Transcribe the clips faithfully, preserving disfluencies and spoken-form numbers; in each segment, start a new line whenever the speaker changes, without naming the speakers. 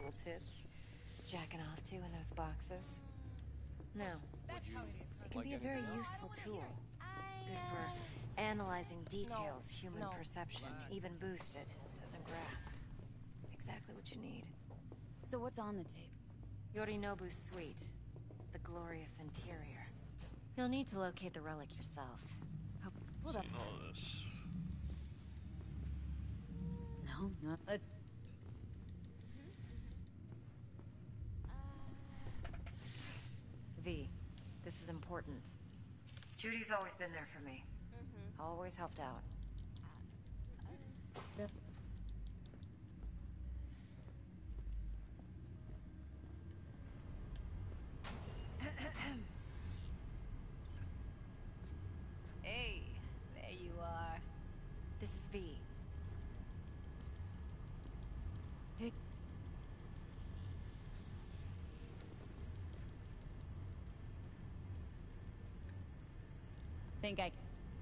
little tits jacking off to in those boxes. No,
That's how it is.
it can
Like
be a very
anything else?
useful tool.
I,
Good
uh...
for analyzing details
No,
human
no.
perception,
Relax.
even boosted, doesn't grasp. Exactly what you need.
So what's on the tape?
Yorinobu's suite. The glorious interior. You'll need to locate the relic yourself.
Oh, hold up.
Seen all this.
No, no. Let's...
V, this is important. Judy's always been there for me.
Mm-hmm.
Always helped out.
Yep.
Hey, there you are.
This is V.
Hey. Think I...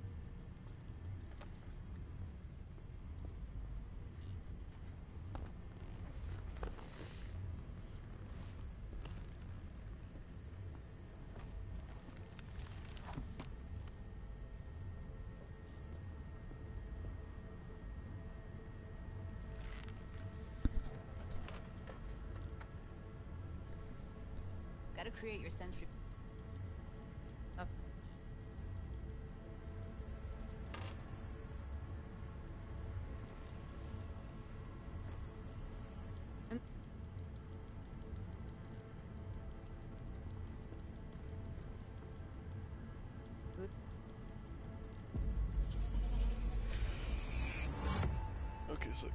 Gotta create your sensory...
Oh. Um. Good.
Okay, so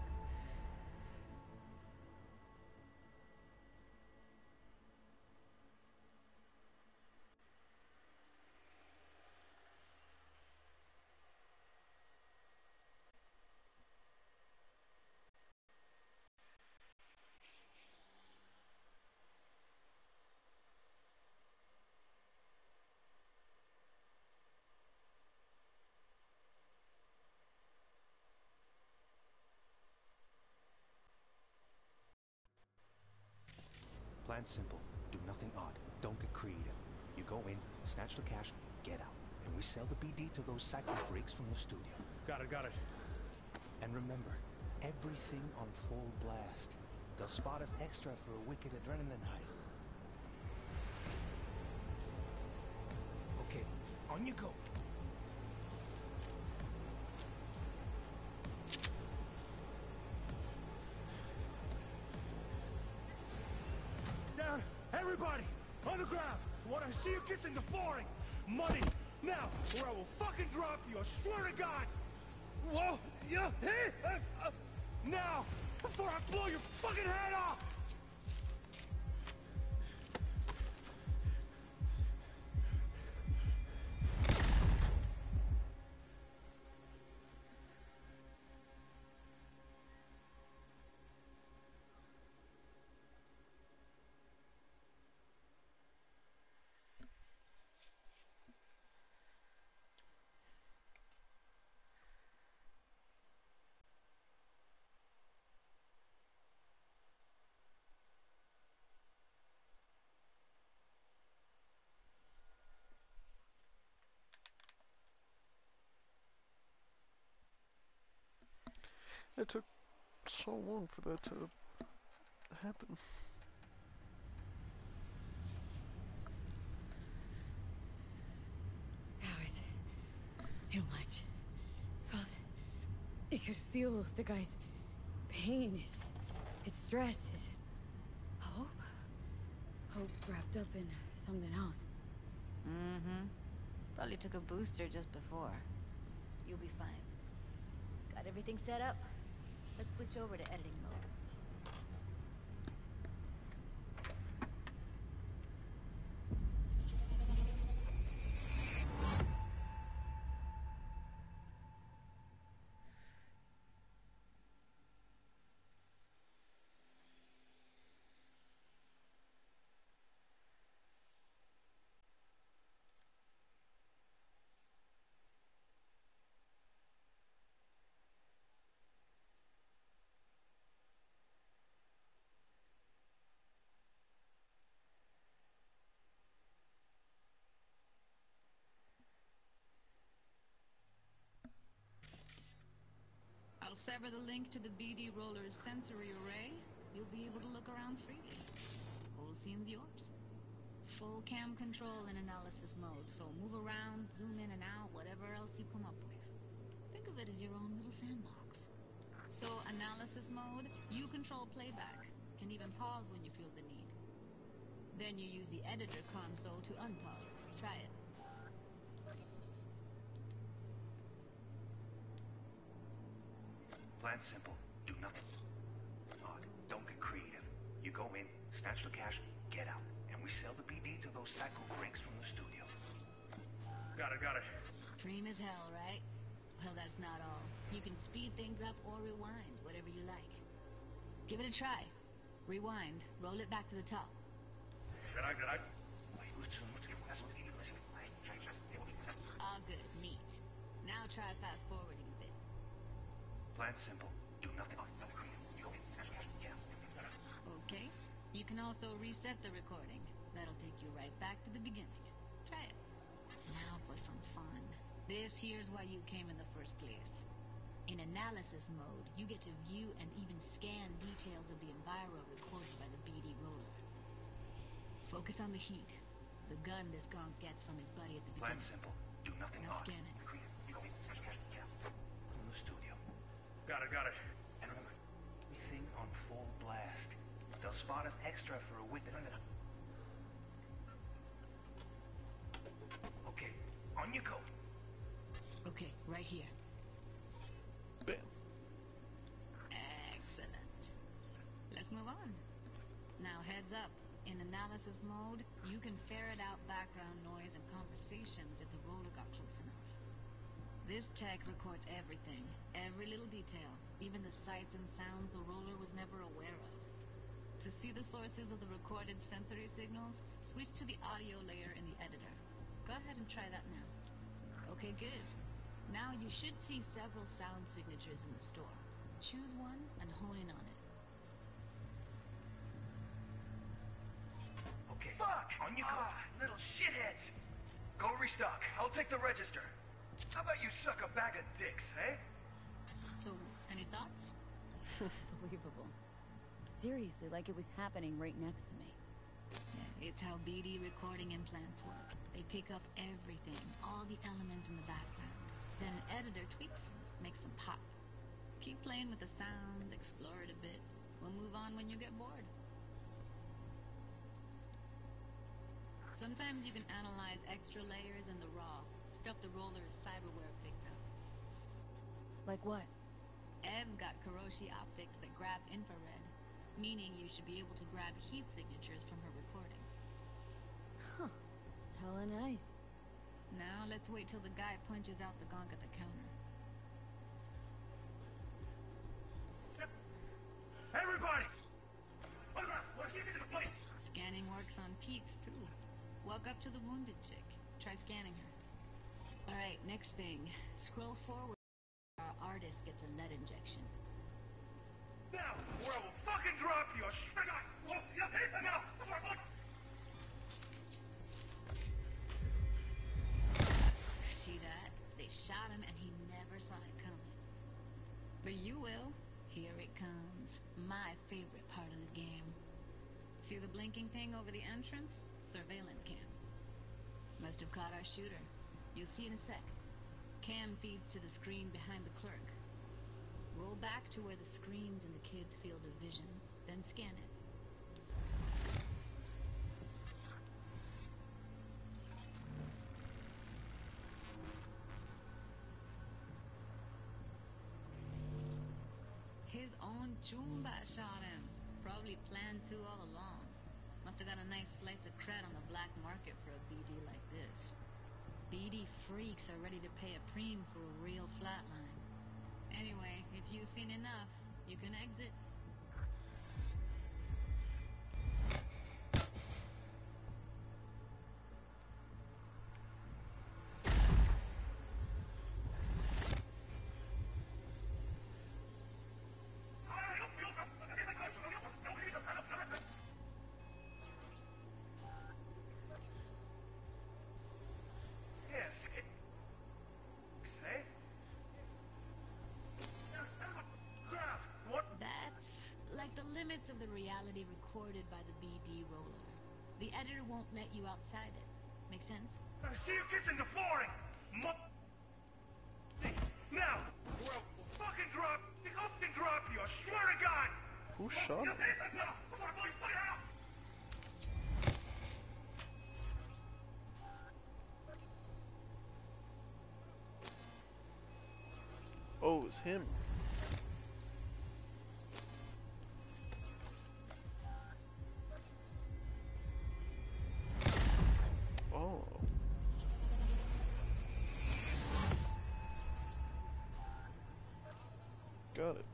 Plan simple. Do nothing odd. Don't get creative. You go in, snatch the cash, get out. And we sell the B D to those psycho freaks from the studio.
Got it, got it.
And remember, everything on full blast. They'll spot us extra for a wicked adrenaline high.
Okay, on you go. Down! Everybody! On the ground! What I see you kissing the flooring! Money! Now! Or I will fucking drop you! I swear to God! Whoa! Yeah! Hey! Uh, uh, now! Before I blow your fucking head off!
it took so long for that to happen.
That was too much. Felt... You could feel the guy's pain, his, his stress, his hope. Hope wrapped up in something else.
Mm-hmm. Probably took a booster just before. You'll be fine. Got everything set up? Let's switch over to editing mode. sever the link to the B D roller's sensory array, you'll be able to look around freely. Whole scene's yours. Full cam control in analysis mode, so move around, zoom in and out, whatever else you come up with. Think of it as your own little sandbox. So, analysis mode, you control playback. Can even pause when you feel the need. Then you use the editor console to unpause. Try it.
Plan simple. Do nothing odd. Don't get creative. You go in, snatch the cash, get out. And we sell the B D to those psycho freaks from the studio.
Got it, got it.
Dream as hell, right? Well, that's not all. You can speed things up or rewind, whatever you like. Give it a try. Rewind. Roll it back to the top.
Good I, good I.
All good. Neat. Now try fast forwarding a bit.
Plan simple. Do nothing odd. Don't get creative. You go in, snatch the cash, get out.
Okay. You can also reset the recording. That'll take you right back to the beginning. Try it. Now for some fun. This here's why you came in the first place. In analysis mode, you get to view and even scan details of the enviro recorded by the B D roller. Focus on the heat. The gun this gonk gets from his buddy at the
Plan
beginning.
simple. Do nothing
Now
odd.
scan it.
You go in, snatch the cash, get out. From the studio.
Got it, got it.
And remember, everything on full blast. They'll spot us extra for a wit. Okay, on you go.
Okay, right here.
Bam.
Excellent. Let's move on. Now heads up. In analysis mode, you can ferret out background noise and conversations if the roller got close enough. This tech records everything, every little detail, even the sights and sounds the roller was never aware of. To see the sources of the recorded sensory signals, switch to the audio layer in the editor. Go ahead and try that now. Okay, good. Now you should see several sound signatures in the store. Choose one and hone in on it.
Okay.
Fuck!
On you go.
Ah, little shitheads! Go restock. I'll take the register. How about you suck a bag of dicks, eh?
So, any thoughts?
Believable. Seriously, like it was happening right next to me.
Yeah, it's how B D recording implants work. They pick up everything, all the elements in the background. Then an editor tweaks them, makes them pop. Keep playing with the sound, explore it a bit. We'll move on when you get bored. Sometimes you can analyze extra layers in the raw, stuff the roller's cyberware picked up.
Like what?
Ev's got Kiroshi optics that grab infrared, meaning you should be able to grab heat signatures from her recording.
Huh. Hella nice.
Now let's wait till the guy punches out the gonk at the counter.
Everybody! What are you gonna play?
Scanning works on peeps, too. Walk up to the wounded chick. Try scanning her. Alright, next thing. Scroll forward. Our artist gets a lead injection.
Now, or I will fucking drop you! I swear to God! Whoa, yeah, hey, now!
See that? They shot him and he never saw it coming. But you will. Here it comes. My favorite part of the game. See the blinking thing over the entrance? Surveillance cam. Must have caught our shooter. You'll see in a sec. Cam feeds to the screen behind the clerk. Roll back to where the screen's in the kid's field of vision, then scan it. His own Chumba shot him. Probably planned to all along. Must have got a nice slice of cred on the black market for a B D like this. B D freaks are ready to pay a preem for a real flatline. Anyway, if you've seen enough, you can exit.
Yes. Hey?
be recorded by the B D roller. The editor won't let you outside it. Make sense?
I see you kissing the flooring! Mo now! Or I'll fucking drop, fucking drop you, I swear to God!
Who shot him? Oh, it was him. Oh. Got it.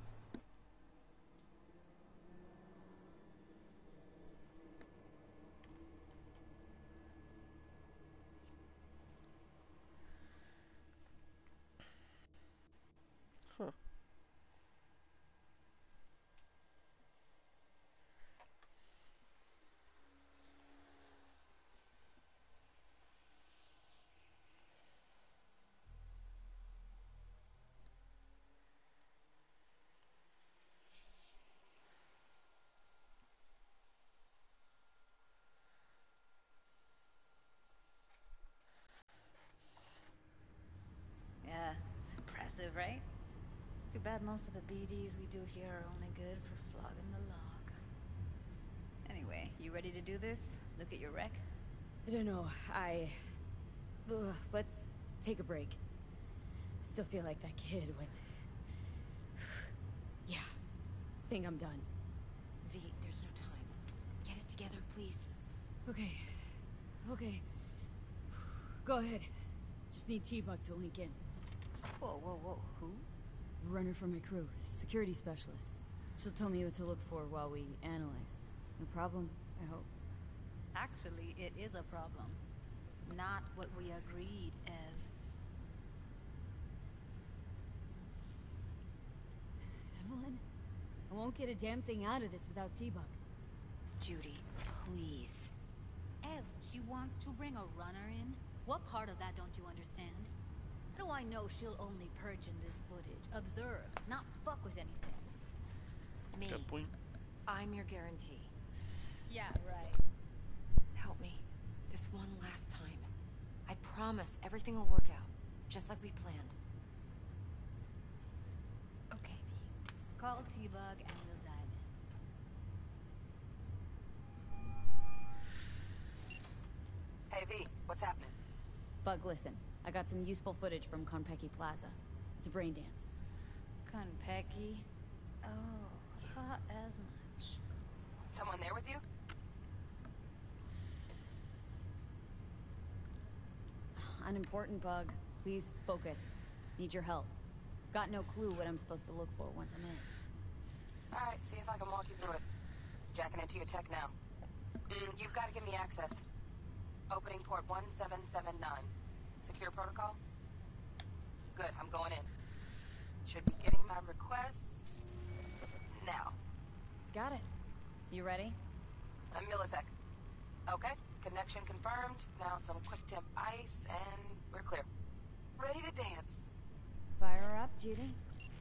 Huh.
Yeah, it's impressive, right? It's too bad most of the B Ds we do here are only good for flogging the log. Anyway, you ready to do this? Look at your wreck?
I don't know. I... Ugh, let's take a break. Still feel like that kid when... Yeah. Think I'm done.
V, there's no time. Get it together, please.
Okay. Okay. Go ahead. Just need T-Bug to link in.
Whoa, whoa, whoa, who?
Runner for my crew. Security specialist. She'll tell me what to look for while we analyze. No problem, I hope.
Actually, it is a problem. Not what we agreed, Ev.
Evelyn? I won't get a damn thing out of this without T-Bug.
Judy, please.
Ev, she wants to bring a runner in? What part of that don't you understand? How do I know she'll only purge in this footage? Observe, not fuck with anything.
Me.
Good point.
I'm your guarantee.
Yeah, right.
Help me. This one last time. I promise everything will work out. Just like we planned.
Okay, V. Call T-Bug and we'll dive in.
Hey, V, what's happening?
Bug, listen. I got some useful footage from Konpeki Plaza. It's a brain dance.
Konpeki? Oh, thought as much.
Someone there with you?
Unimportant, Bug. Please focus. Need your help. Got no clue what I'm supposed to look for once I'm in.
Alright, see if I can walk you through it. Jacking into your tech now. Mm, you've got to give me access. Opening port one seven seven nine. Secure protocol? Good, I'm going in. Should be getting my request... now.
Got it. You ready?
A millisec. Okay, connection confirmed. Now some quick temp ice, and we're clear. Ready to dance.
Fire her up, Judy.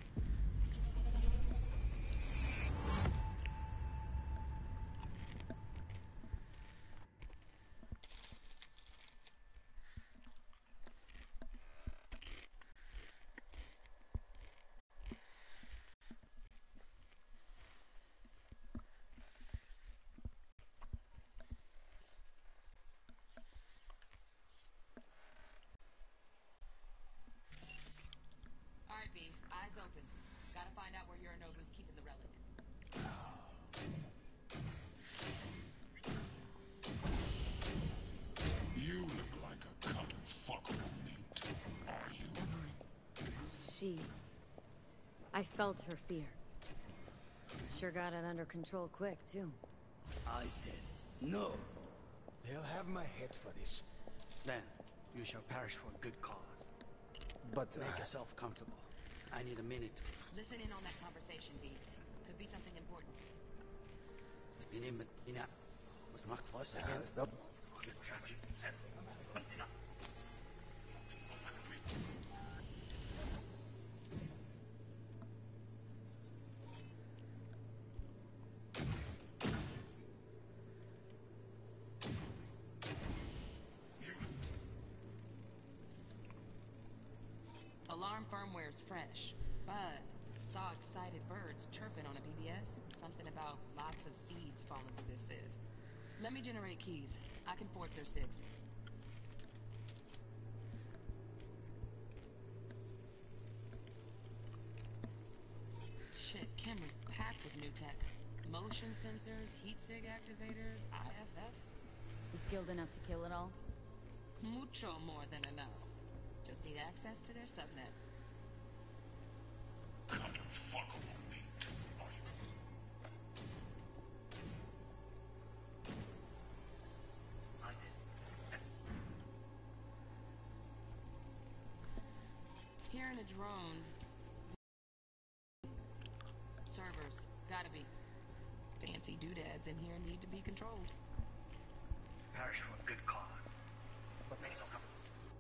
Alright, V. Eyes open. Gotta find out where Yorinobu's keeping the relic.
You look like a cup of fuckable meat, are you?
Evelyn. She... I felt her fear. Sure got it under control quick, too.
I said no.
They'll have my head for this.
Then you shall perish for a good cause.
But, uh...
Make yourself comfortable. I need a minute.
Listen in on that conversation, V. Could be something important.
Was macht was again?
stop.
Alarm firmware's fresh, but saw excited birds chirping on a P B S. Something about lots of seeds falling through this sieve. Let me generate keys. I can forge their SIGs. Shit, camera's packed with new tech. Motion sensors, heat sig activators, I F F.
You skilled enough to kill it all?
Mucho more than enough. Just need access to their subnet.
Kind of fuckable meat, are you?
Hearing a drone. Servers, gotta be. Fancy doodads in here need to be controlled.
Parish for a good cause. What makes so comfortable?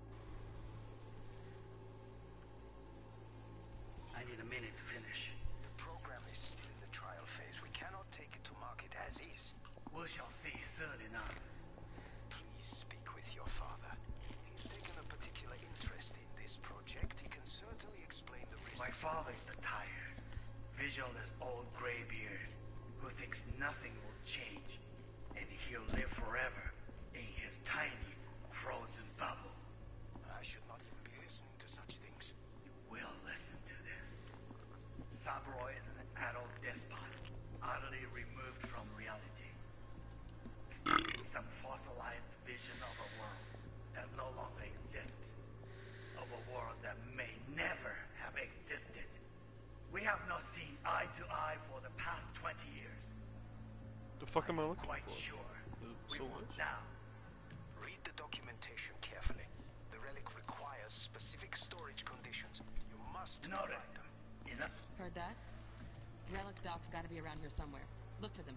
I need a minute to finish.
The program is still in the trial phase. We cannot take it to market as is.
We shall see soon enough.
Please speak with your father. He's taken a particular interest in this project. He can certainly explain the risks.
My father's a tired, visionless old graybeard who thinks nothing will change, and he'll live forever in his tiny, frozen bubble.
I should not even be listening to such things.
You will listen to this. Saburo is an adult despot, utterly removed from reality. Stuck in some fossilized vision of a world that no longer exists. Of a world that may never have existed. We have not seen eye to eye for the past twenty years.
The fuck am I looking
Quite
for?
sure
Is it
we
so
will
much?
now.
Read the documentation carefully. The relic requires specific storage conditions. You must
Noted.
provide them.
Enough.
Heard that? Relic docs gotta be around here somewhere. Look for them.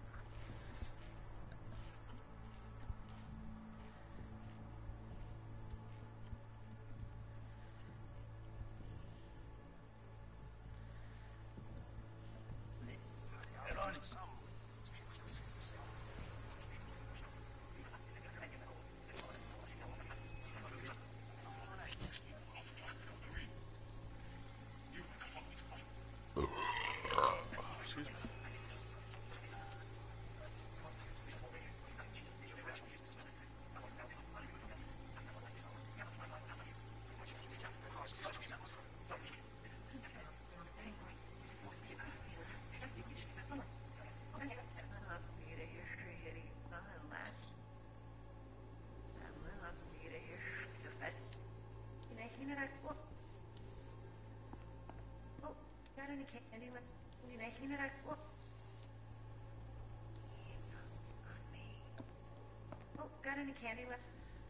Elon.
Excuse me.
Oh, got any candy left?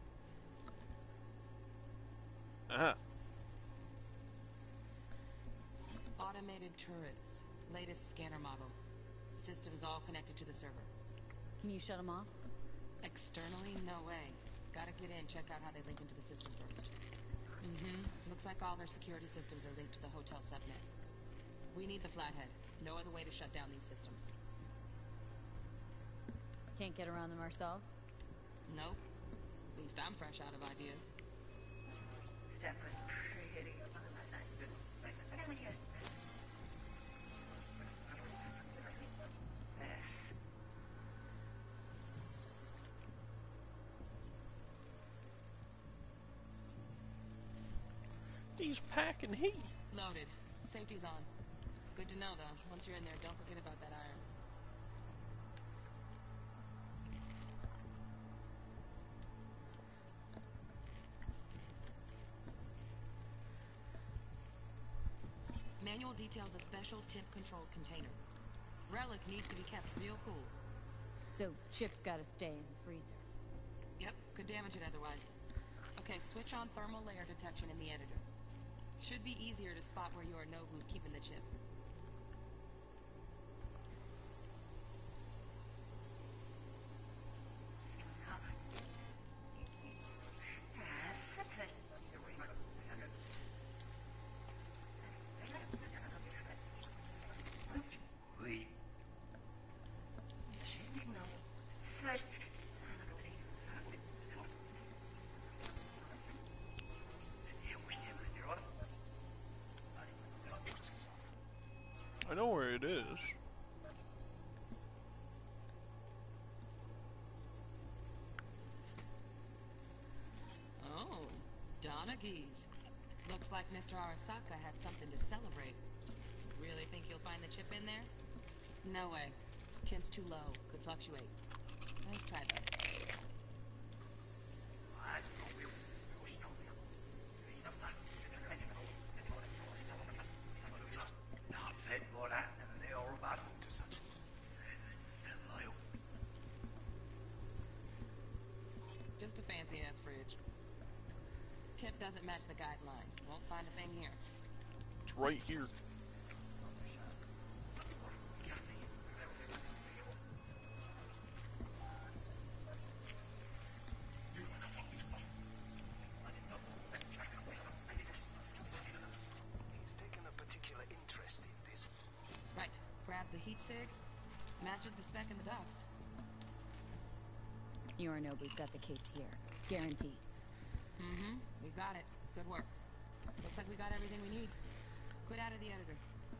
Uh-huh.
Automated turrets. Latest scanner model. Systems all connected to the server.
Can you shut them off?
Externally, no way. Gotta get in, check out how they link into the system first. Mm-hmm. Looks like all their security systems are linked to the hotel subnet. We need the flathead. No other way to shut down these systems.
Can't get around them ourselves?
Nope. At least I'm fresh out of ideas.
Steph was pretty fun last night. This.
He's packing heat.
Loaded. Safety's on. Good to know, though. Once you're in there, don't forget about that iron. Manual details a special temp-controlled container. Relic needs to be kept real cool.
So, Chip's gotta stay in the freezer.
Yep, could damage it otherwise. Okay, switch on thermal layer detection in the editor. Should be easier to spot where you or know who's keeping the chip.
We.
Portuguese. Looks like Mister Arasaka had something to celebrate. Really think you'll find the chip in there? No way. Temp's too low. Could fluctuate. Nice try, though. Just a fancy-ass fridge. Tip doesn't match the guidelines. Won't find a thing here.
It's right here.
He's taken a particular interest in this.
Right. Grab the heat sig. Matches the spec in the docks.
Yorinobu's got the case here. Guaranteed.
Mm-hmm. We got it. Good work. Looks like we got everything we need. Quit out of the editor.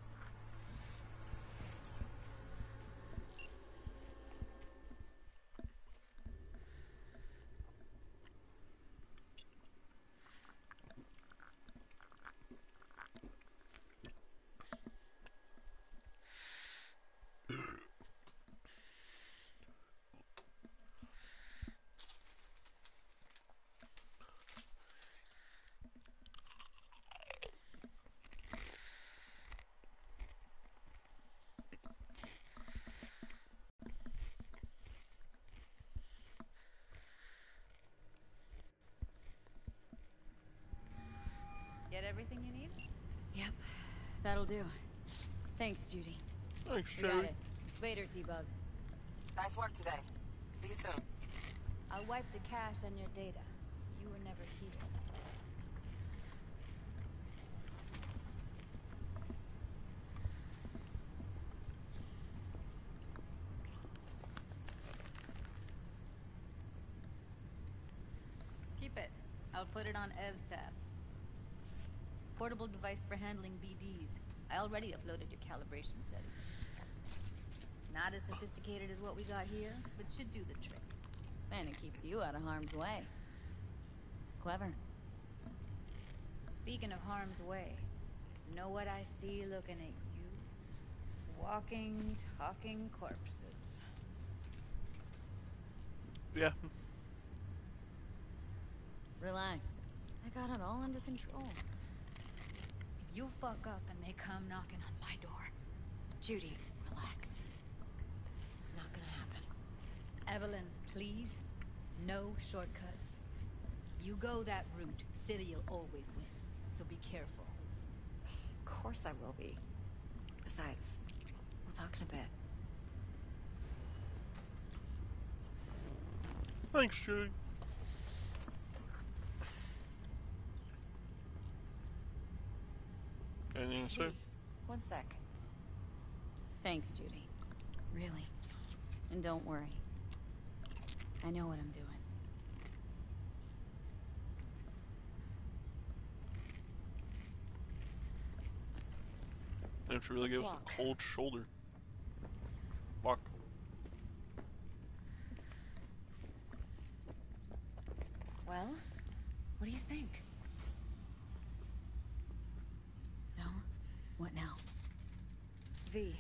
Get everything you need? Yep. That'll do. Thanks, Judy.
Thanks,
We got
Sherry.
it. Later, T-Bug.
Nice work today. See you soon.
I'll wipe the cache on your data. You were never here. Keep it. I'll put it on Ev's tab. Portable device for handling B Ds. I already uploaded your calibration settings. Not as sophisticated as what we got here, but should do the trick.
And it keeps you out of harm's way. Clever.
Speaking of harm's way, know what I see looking at you? Walking, talking corpses.
Yeah.
Relax. I got it all under control.
If you fuck up and they come knocking on my door, Judy, relax. That's not gonna happen. Evelyn, please, no shortcuts. You go that route, City'll always win. So be careful. Of course I will be. Besides, we'll talk in a bit.
Thanks, Sherry. Anything to say?
One sec.
Thanks, Judy. Really. And don't worry. I know what I'm doing.
And she really
Let's
gives us
walk.
a cold shoulder. Walk.
Well, what do you think?
So, what now?
V.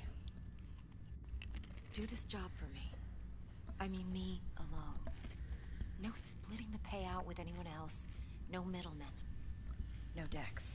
Do this job for me. I mean me alone. No splitting the payout with anyone else. No middlemen. No Dex.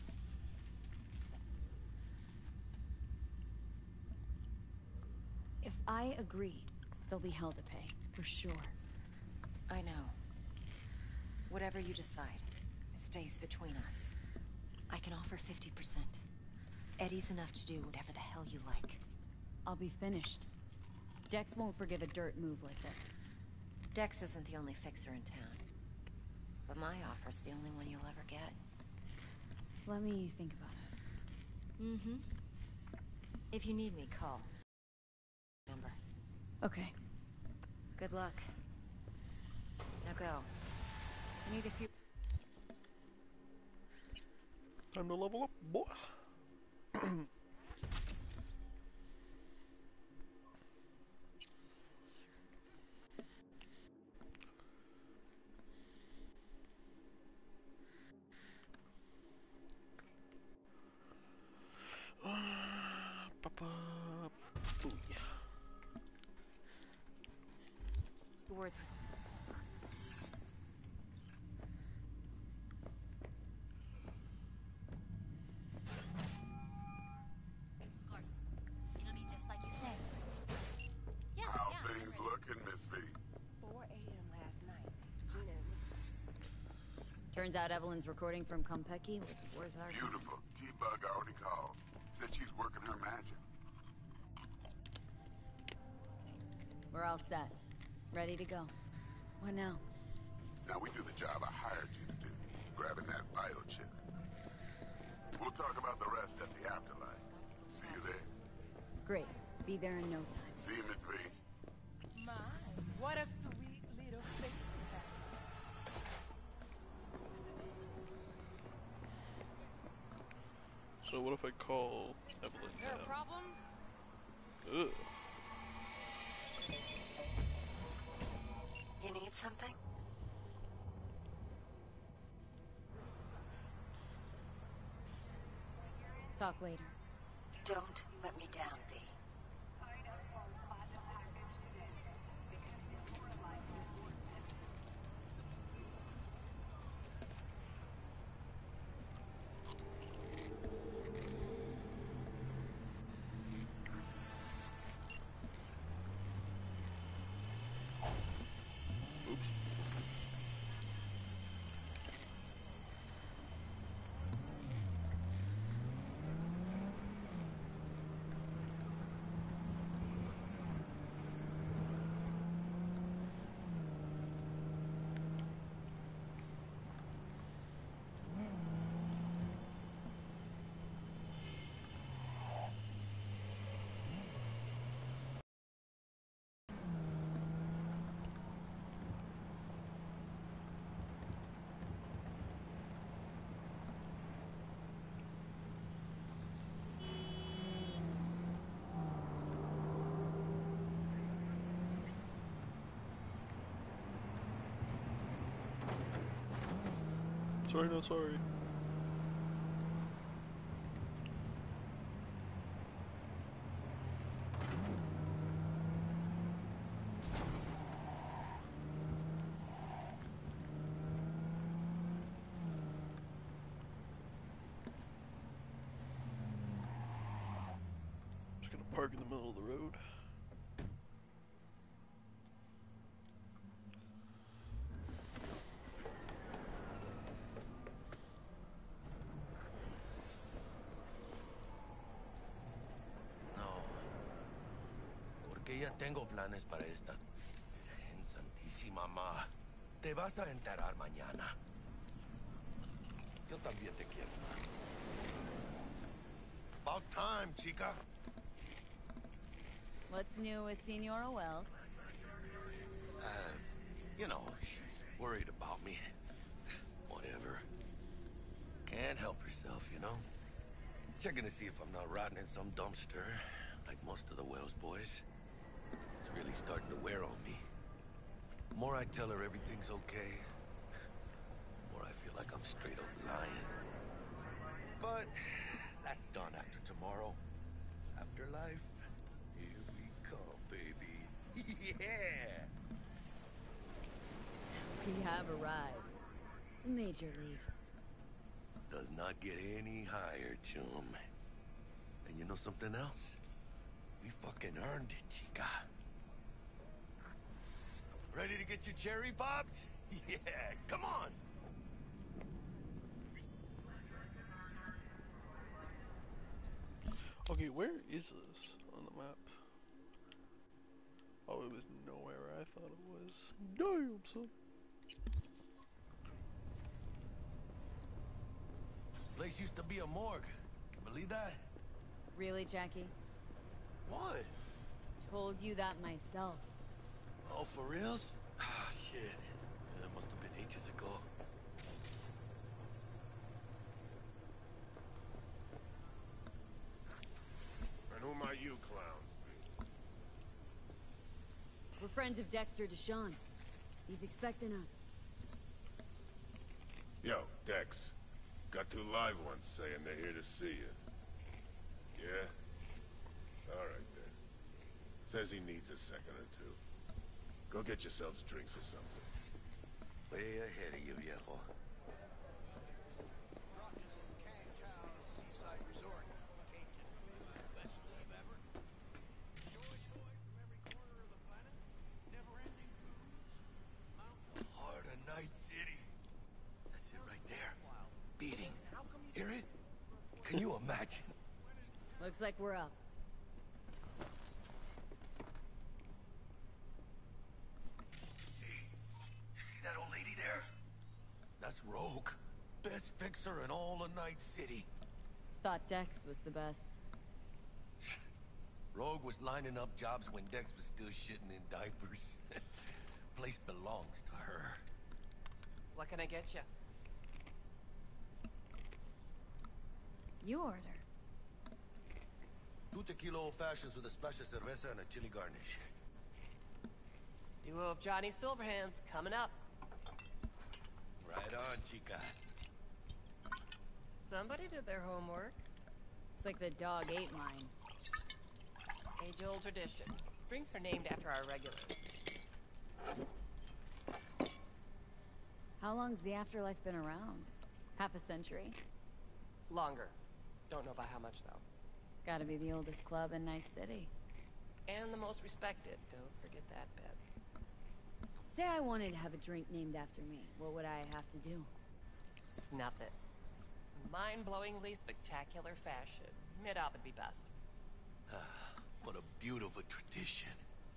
If I agree, there'll be hell to pay, for sure.
I know. Whatever you decide, it stays between us. I can offer fifty percent. Eddie's enough to do whatever the hell you like.
I'll be finished. Dex won't forgive a dirt move like this.
Dex isn't the only fixer in town. But my offer's the only one you'll ever get.
Let me think about it.
Mm-hmm. If you need me, call. Number.
Okay.
Good luck. Now go. I need a few...
Time to level up, boy.
words with Of course. It'll be just like you say. Yeah,
How
yeah.
things looking, Miss V?
four A M last night. Gina.
Turns out Evelyn's recording from Konpeki was worth our time.
Beautiful. T-Bug already called. Said she's working her magic.
We're all set. Ready to go. What now?
Now we do the job I hired you to do. Grabbing that vital chip. We'll talk about the rest at the afterlife. See you there.
Great. Be there in no time.
See you, Miss V.
My, what a sweet little face you have.
So what if I call Evelyn
There a
now?
problem?
Ugh.
You need something?
Talk later.
Don't let me down, V.
Oops. Sorry, not sorry. Just gonna park in the middle of the road.
Que ya tengo planes para esta. Virgen Santísima, ma. Te vas a enterar mañana. Yo también te quiero, ma. About time, chica.
What's new with Senora Wells?
Uh, you know, she's worried about me. Whatever. Can't help herself, you know? Checking to see if I'm not rotting in some dumpster, like most of the Wells boys. It's really starting to wear on me. The more I tell her everything's okay, the more I feel like I'm straight up lying. But that's done after tomorrow. Afterlife, here we come, baby. Yeah!
We have arrived. The Major leaves.
Does not get any higher, chum. And you know something else? We fucking earned it, chica. Ready to get your cherry popped? Yeah, come on!
Okay, where is this on the map? Oh, it was nowhere where I thought it was. Damn, son.
Place used to be a morgue. Believe that?
Really, Jackie?
What?
Told you that myself.
Oh, for reals? Ah, shit. That must have been ages ago.
And who might you clowns be?
We're friends of Dexter Deshawn. He's expecting us.
Yo, Dex. Got two live ones saying they're here to see you. Yeah? Alright then. Says he needs a second or two. Go get yourselves drinks or something.
Way ahead of you, viejo. Night City. That's it right there. Beating. Hear it? Can you imagine?
Looks like we're up.
Hey, you see that old lady there? That's Rogue. Best fixer in all of Night City.
Thought Dex was the best.
Rogue was lining up jobs when Dex was still shitting in diapers. Place belongs to her.
What can I get you?
You order.
Two tequila old fashions with a splash of cerveza and a chili garnish.
Duo of Johnny Silverhands coming up.
Right on, chica.
Somebody did their homework.
It's like the dog ate mine.
Age-old tradition. Drinks are named after our regulars.
How long's the afterlife been around? Half a century?
Longer. Don't know by how much, though.
Gotta be the oldest club in Night City.
And the most respected. Don't forget that bit.
Say I wanted to have a drink named after me. What would I have to do?
Snuff it. Mind-blowingly spectacular fashion. Mid-op would be best.
What a beautiful tradition.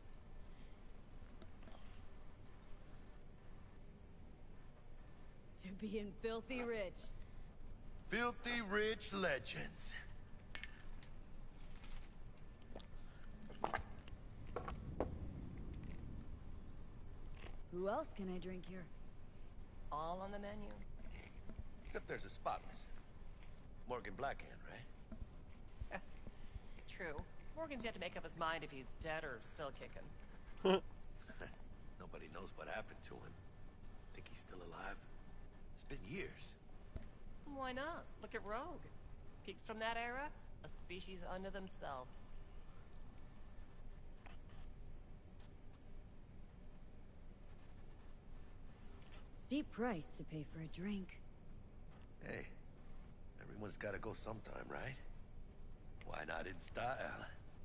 To being filthy rich.
Filthy rich legends.
Who else can I drink here?
All on the menu.
Except there's a spot missing. Morgan Blackhand, right?
It's true. Morgan's yet to make up his mind if he's dead or still kicking.
Nobody knows what happened to him. Think he's still alive? It's been years.
Why not? Look at Rogue. Peaked from that era, a species unto themselves.
Steep price to pay for a drink.
Hey, everyone's gotta go sometime, right? Why not in style?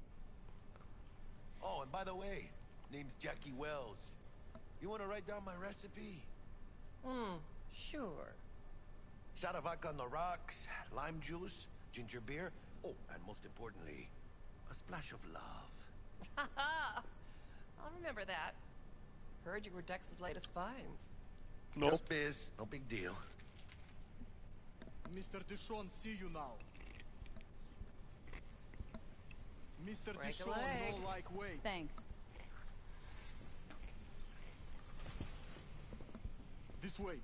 Oh, and by the way, name's Jackie Wells. You wanna write down my recipe?
Hmm, sure.
Shot of vodka on the rocks, lime juice, ginger beer, oh, and most importantly, a splash of love.
Haha! I'll remember that. Heard you were Dex's latest finds.
Nope.
Just biz, no big deal.
Mister Dishon, see you now. Mister
Break a
Dishon,
leg.
no like wait.
Thanks.
This way.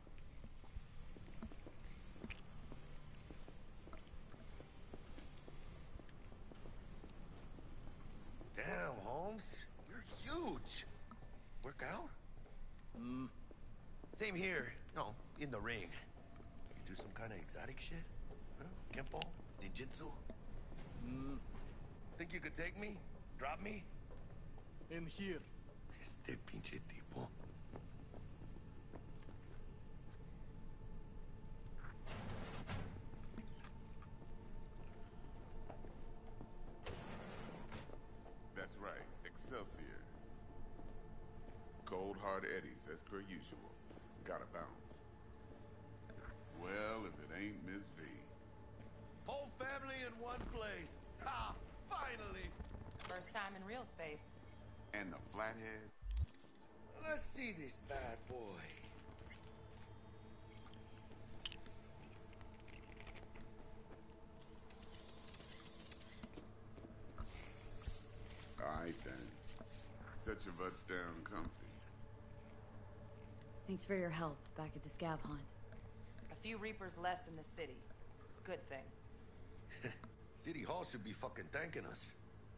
Damn, Holmes, you're huge. Work out?
Mm.
Same here. No, in the ring. You do some kind of exotic shit? Huh? Kempo? Ninjutsu?
Mm.
Think you could take me? Drop me?
In here.
Este pinche tipo.
That's right, Excelsior. Cold hard eddies, as per usual. Gotta bounce. Well, if it ain't Miss V.
Whole family in one place. Ha! Finally!
First time in real space.
And the flathead?
Let's see this bad boy.
Alright then. Set your butts down comfy.
Thanks for your help back at the scav hunt.
A few Reapers less in the city. Good thing.
City Hall should be fucking thanking us.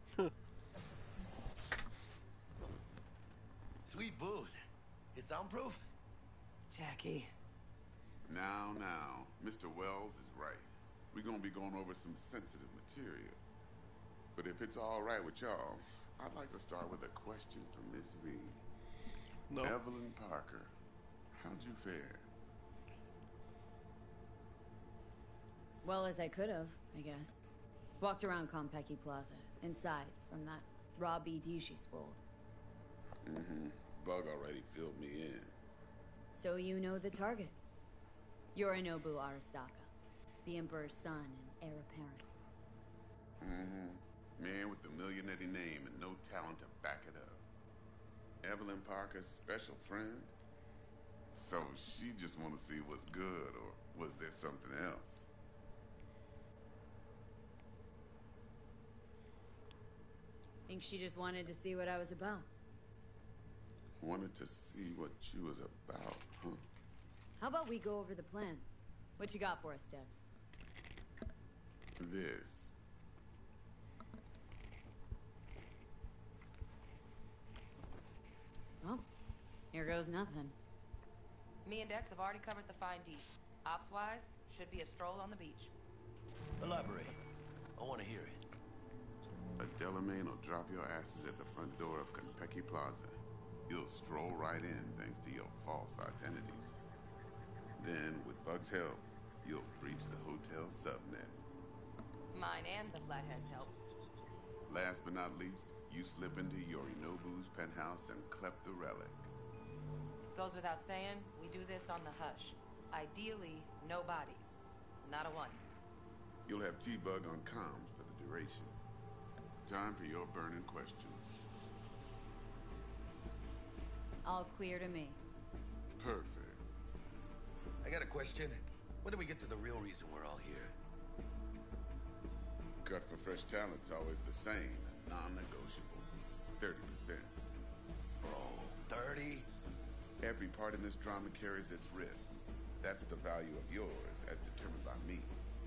Sweet booth. It's soundproof?
Jackie.
Now, now, Mister Wells is right. We're gonna be going over some sensitive material. But if it's all right with y'all, I'd like to start with a question for Miss V.
No.
Evelyn Parker, how'd you fare?
Well as I could have, I guess. Walked around Konpeki Plaza, inside, from that raw B D she spoiled.
Mm-hmm. Bug already filled me in.
So you know the target. Yorinobu Arasaka, the Emperor's son and heir apparent.
Mm-hmm. Man with the millionaire name and no talent to back it up. Evelyn Parker's special friend? So she just want to see what's good, or was there something else?
Think she just wanted to see what I was about.
Wanted to see what you was about, huh?
How about we go over the plan? What you got for us, Devs?
This.
Well, here goes nothing.
Me and Dex have already covered the fine deed. Ops-wise, should be a stroll on the beach.
Elaborate. I want to hear it.
A Delamain will drop your asses at the front door of Konpeki Plaza. You'll stroll right in thanks to your false identities. Then, with Bug's help, you'll breach the hotel subnet.
Mine and the Flathead's help.
Last but not least, you slip into Yorinobu's penthouse and clep the relic.
Goes without saying, we do this on the hush. Ideally, no bodies. Not a one.
You'll have T-Bug on comms for the duration. Time for your burning questions.
All clear to me.
Perfect.
I got a question. When do we get to the real reason we're all here?
Cut for fresh talent's always the same, non-negotiable. thirty percent.
Bro, thirty?
Every part in this drama carries its risks. That's the value of yours, as determined by me.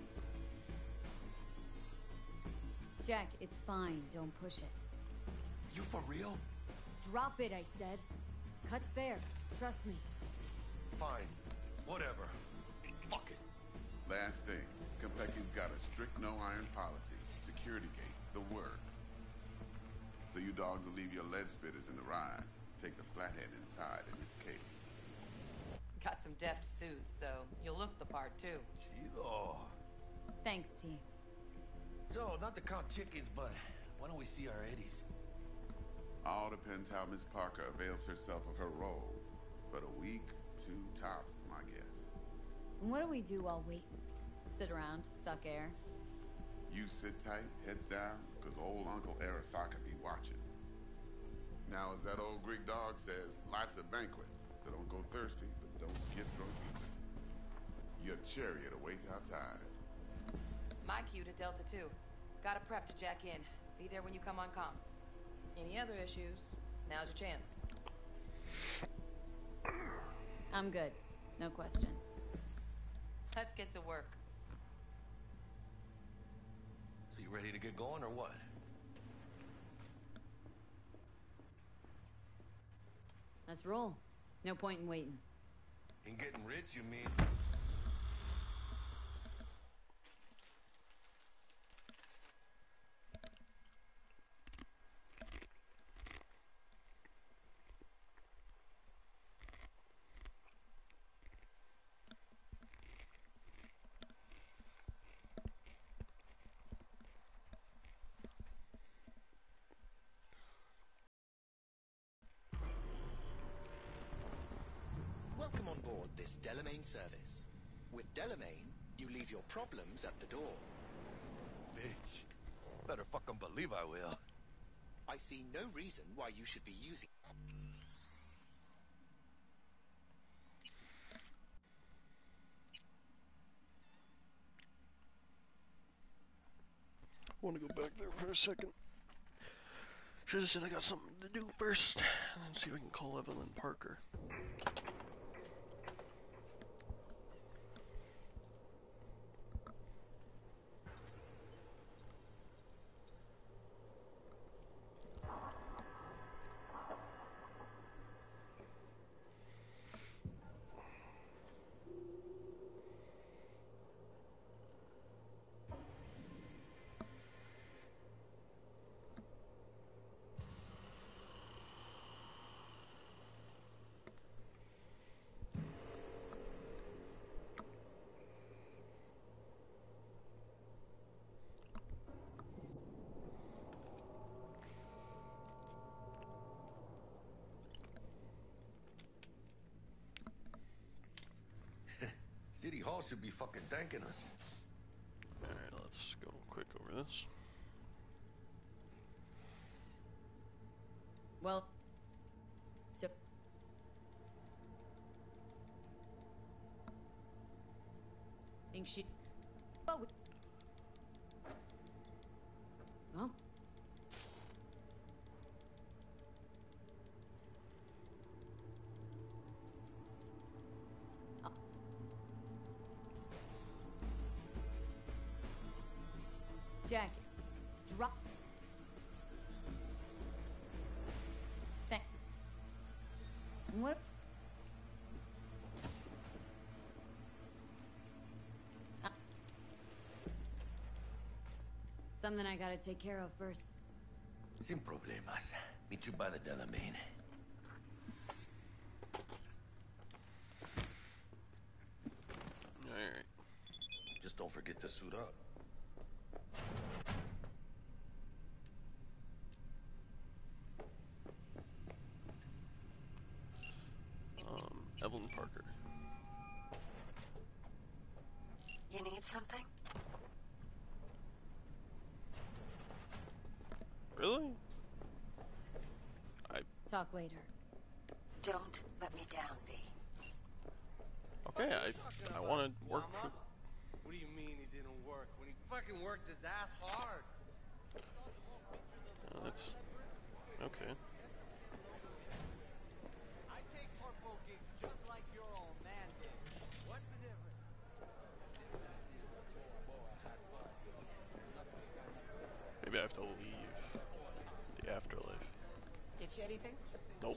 Jack, it's fine. Don't push it.
You for real?
Drop it, I said. Cut's fair. Trust me.
Fine. Whatever. Fuck it.
Last thing, Konpeki's got a strict no-iron policy. Security gates, the works. So you dogs will leave your lead spitters in the ride. Take the Flathead inside in its cage.
Got some deft suits, so you'll look the part, too.
Chido.
Thanks, T.
So, not to count chickens, but why don't we see our eddies?
All depends how Miss Parker avails herself of her role. But a week, two tops, is my guess.
And what do we do while waiting? Sit around, suck air?
You sit tight, heads down, because old Uncle Arasaka be watching. Now, as that old Greek dog says, life's a banquet, so don't go thirsty, but don't get drunk either. Your chariot awaits outside.
My cue to Delta two. Gotta prep to jack in. Be there when you come on comms. Any other issues? Now's your chance.
I'm good. No questions.
Let's get to work.
So you ready to get going or what?
Let's roll. No point in waiting.
In getting rich, you mean?
Welcome on board this Delamain service. With Delamain, you leave your problems at the door.
Bitch. Better fucking believe I will.
I see no reason why you should be using...
I want to go back there for a second. Should have said I got something to do first. And see if I can call Evelyn Parker.
Hall should be fucking thanking us.
Alright, let's go quick over this.
Well, so think she. Oh. Well. Oh. Jack, drop. Thank. What? Uh. Something I gotta take care of first.
Sin problemas. Meet you by the Delamain.
Alright.
Just don't forget to suit up.
Um, Evelyn Parker.
You need something?
Really? I...
Talk later.
Don't let me down, V.
Okay, I, I want to work.
Mama? What do you mean he didn't work? When he fucking worked his ass hard.
Oh, that's... Okay.
I take corpo gigs just like your old man did. What's the difference?
Maybe I have to leave the afterlife.
Get you anything?
Nope.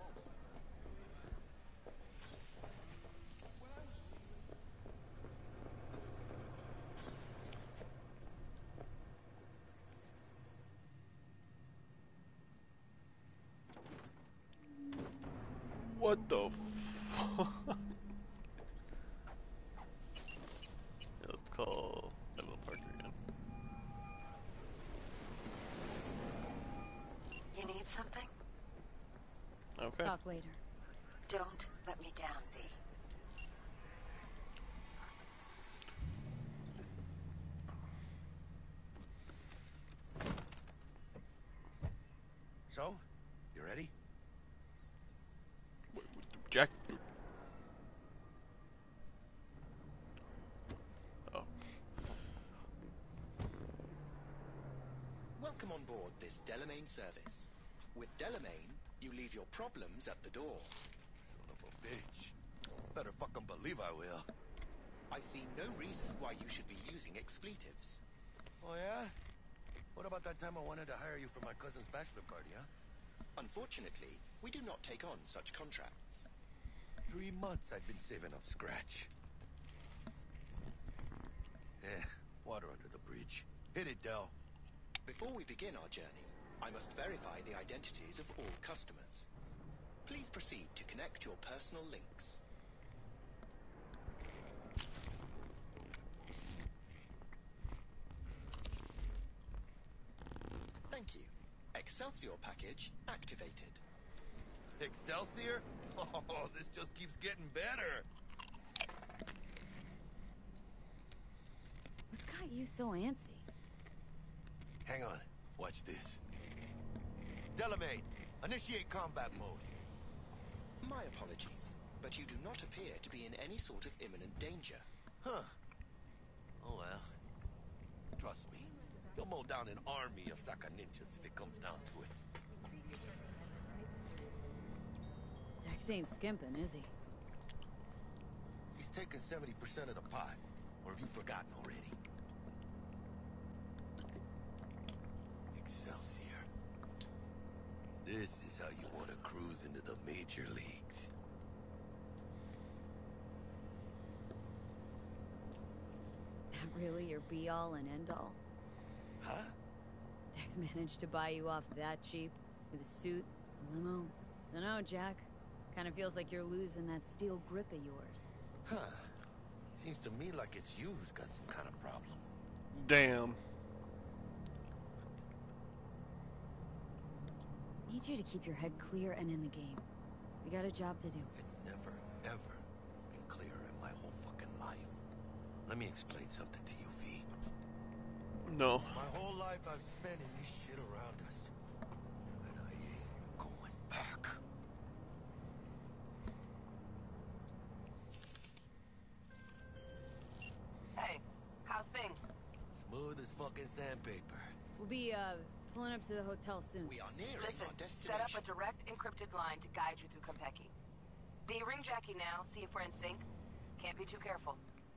What the fuck? Yeah, let's call Evelyn Parker again.
You need something?
Okay.
Talk later.
Don't let me down, V.
So, you ready?
Wait, wait, Jack. Oh.
Welcome on board this Delamain service. With Delamain, you leave your problems at the door.
Son of a bitch. Better fucking believe I will.
I see no reason why you should be using expletives.
Oh, yeah? What about that time I wanted to hire you for my cousin's bachelor party, huh?
Unfortunately, we do not take on such contracts.
Three months I'd been saving up scratch. Eh, water under the bridge. Hit it, Del.
Before we begin our journey, I must verify the identities of all customers. Please proceed to connect your personal links. Thank you. Excelsior package activated.
Excelsior? Oh, this just keeps getting better.
What's got you so antsy?
Hang on. Watch this. Delamain, initiate combat mode.
My apologies, but you do not appear to be in any sort of imminent danger.
Huh. Oh well. Trust me. They'll mow down an army of Saka ninjas if it comes down to it.
Dex ain't skimping, is he?
He's taken seventy percent of the pot. Or have you forgotten already? Excelsior. This is how you want to cruise into the major leagues.
That really your be-all and end-all?
Huh?
Dex managed to buy you off that cheap? With a suit, a limo? Dunno, Jack. Kinda feels like you're losing that steel grip of yours.
Huh. Seems to me like it's you who's got some kind of problem.
Damn.
Need you to keep your head clear and in the game. We got a job to do.
It's never, ever been clearer in my whole fucking life. Let me explain something to you, V.
No.
My whole life I've spent in this shit around us. And I ain't going back.
Hey, how's things?
Smooth as fucking sandpaper.
We'll be, uh, pulling up to the hotel soon.
We are nearing
Listen,
our
set up
destination.
a direct encrypted line to guide you through Konpeki. V, ring Jackie now, see if we're in sync. Can't be too careful.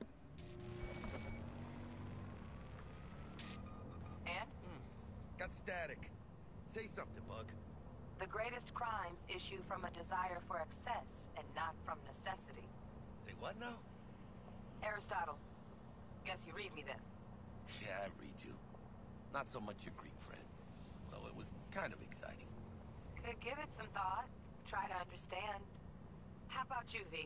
And?
Mm, got static. Say something, Bug.
The greatest crimes issue from a desire for excess and not from necessity.
Say what now?
Aristotle. Guess you read me then.
Yeah, I read you. Not so much your Greek friend. Though it was kind of exciting.
Could give it some thought. Try to understand. How about you, V?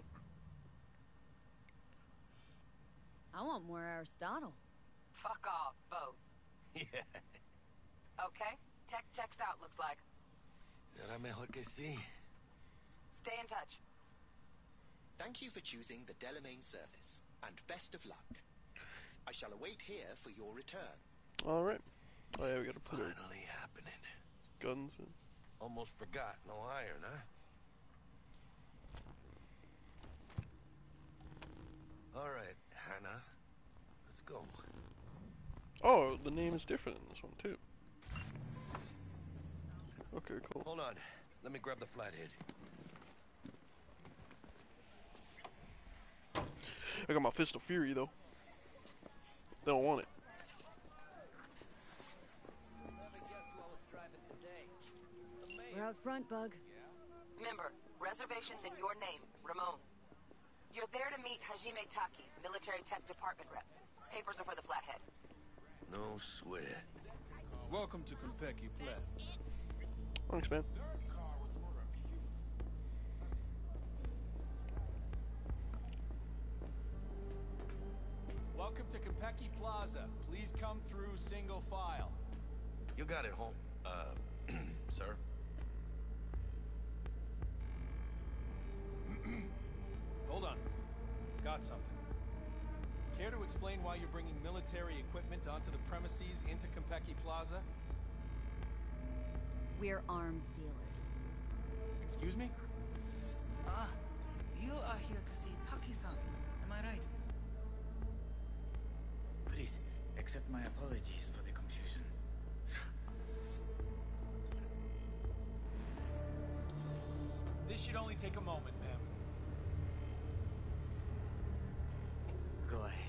I want more Aristotle.
Fuck off, both.
Yeah.
Okay, tech checks out, looks like.
Será mejor que sí.
Stay in touch.
Thank you for choosing the Delamain service, and best of luck. I shall await here for your return.
Alright. Oh yeah, we gotta put our
Finally happening.
guns in.
Almost forgot, no iron, huh? Alright, Hannah. Let's go.
Oh, the name is different in this one too. Okay, cool.
Hold on. Let me grab the flathead.
I got my Fist of Fury though. They don't want it.
We're out front, Bug.
Remember, reservations in your name, Ramon. You're there to meet Hajime Taki, military tech department rep. Papers are for the flathead.
No sweat.
Welcome to Konpeki Plaza.
Thanks, man.
Welcome to Konpeki Plaza. Please come through single file.
You got it, home. Uh, sir?
Hold on. Got something. Care to explain why you're bringing military equipment onto the premises into Konpeki Plaza?
We're arms dealers.
Excuse me?
Ah, you are here to see Taki-san. Am I right? Please, accept my apologies for the confusion.
This should only take a moment, ma'am.
Go ahead.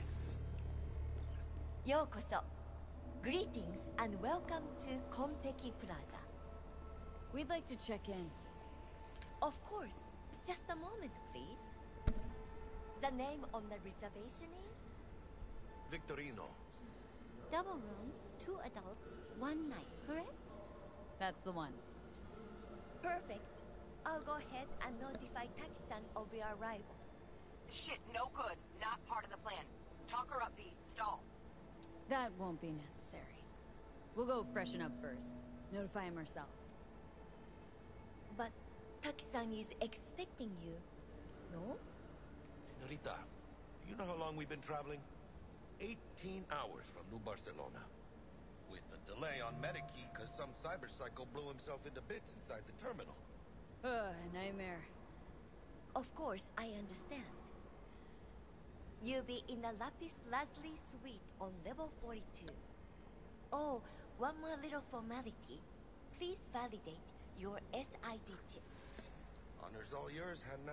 Yokoso. Greetings and welcome to Konpeki Plaza.
We'd like to check in.
Of course. Just a moment, please. The name on the reservation is?
Victorino.
Double room, two adults, one night, correct?
That's the one.
Perfect. I'll go ahead and notify Taki-san of your arrival.
Shit, no good. Not part of the plan. Talk her up, V. Stall.
That won't be necessary. We'll go freshen up first. Notify him ourselves.
But Taki-san is expecting you, no?
Senorita, you know how long we've been traveling? eighteen hours from New Barcelona. With a delay on Medikey because some cyber psycho blew himself into bits inside the terminal.
Ugh, nightmare.
Of course, I understand. You'll be in the Lapis Lazuli suite on level forty-two. Oh, one more little formality. Please validate your S I D chip.
Honor's all yours, Hannah.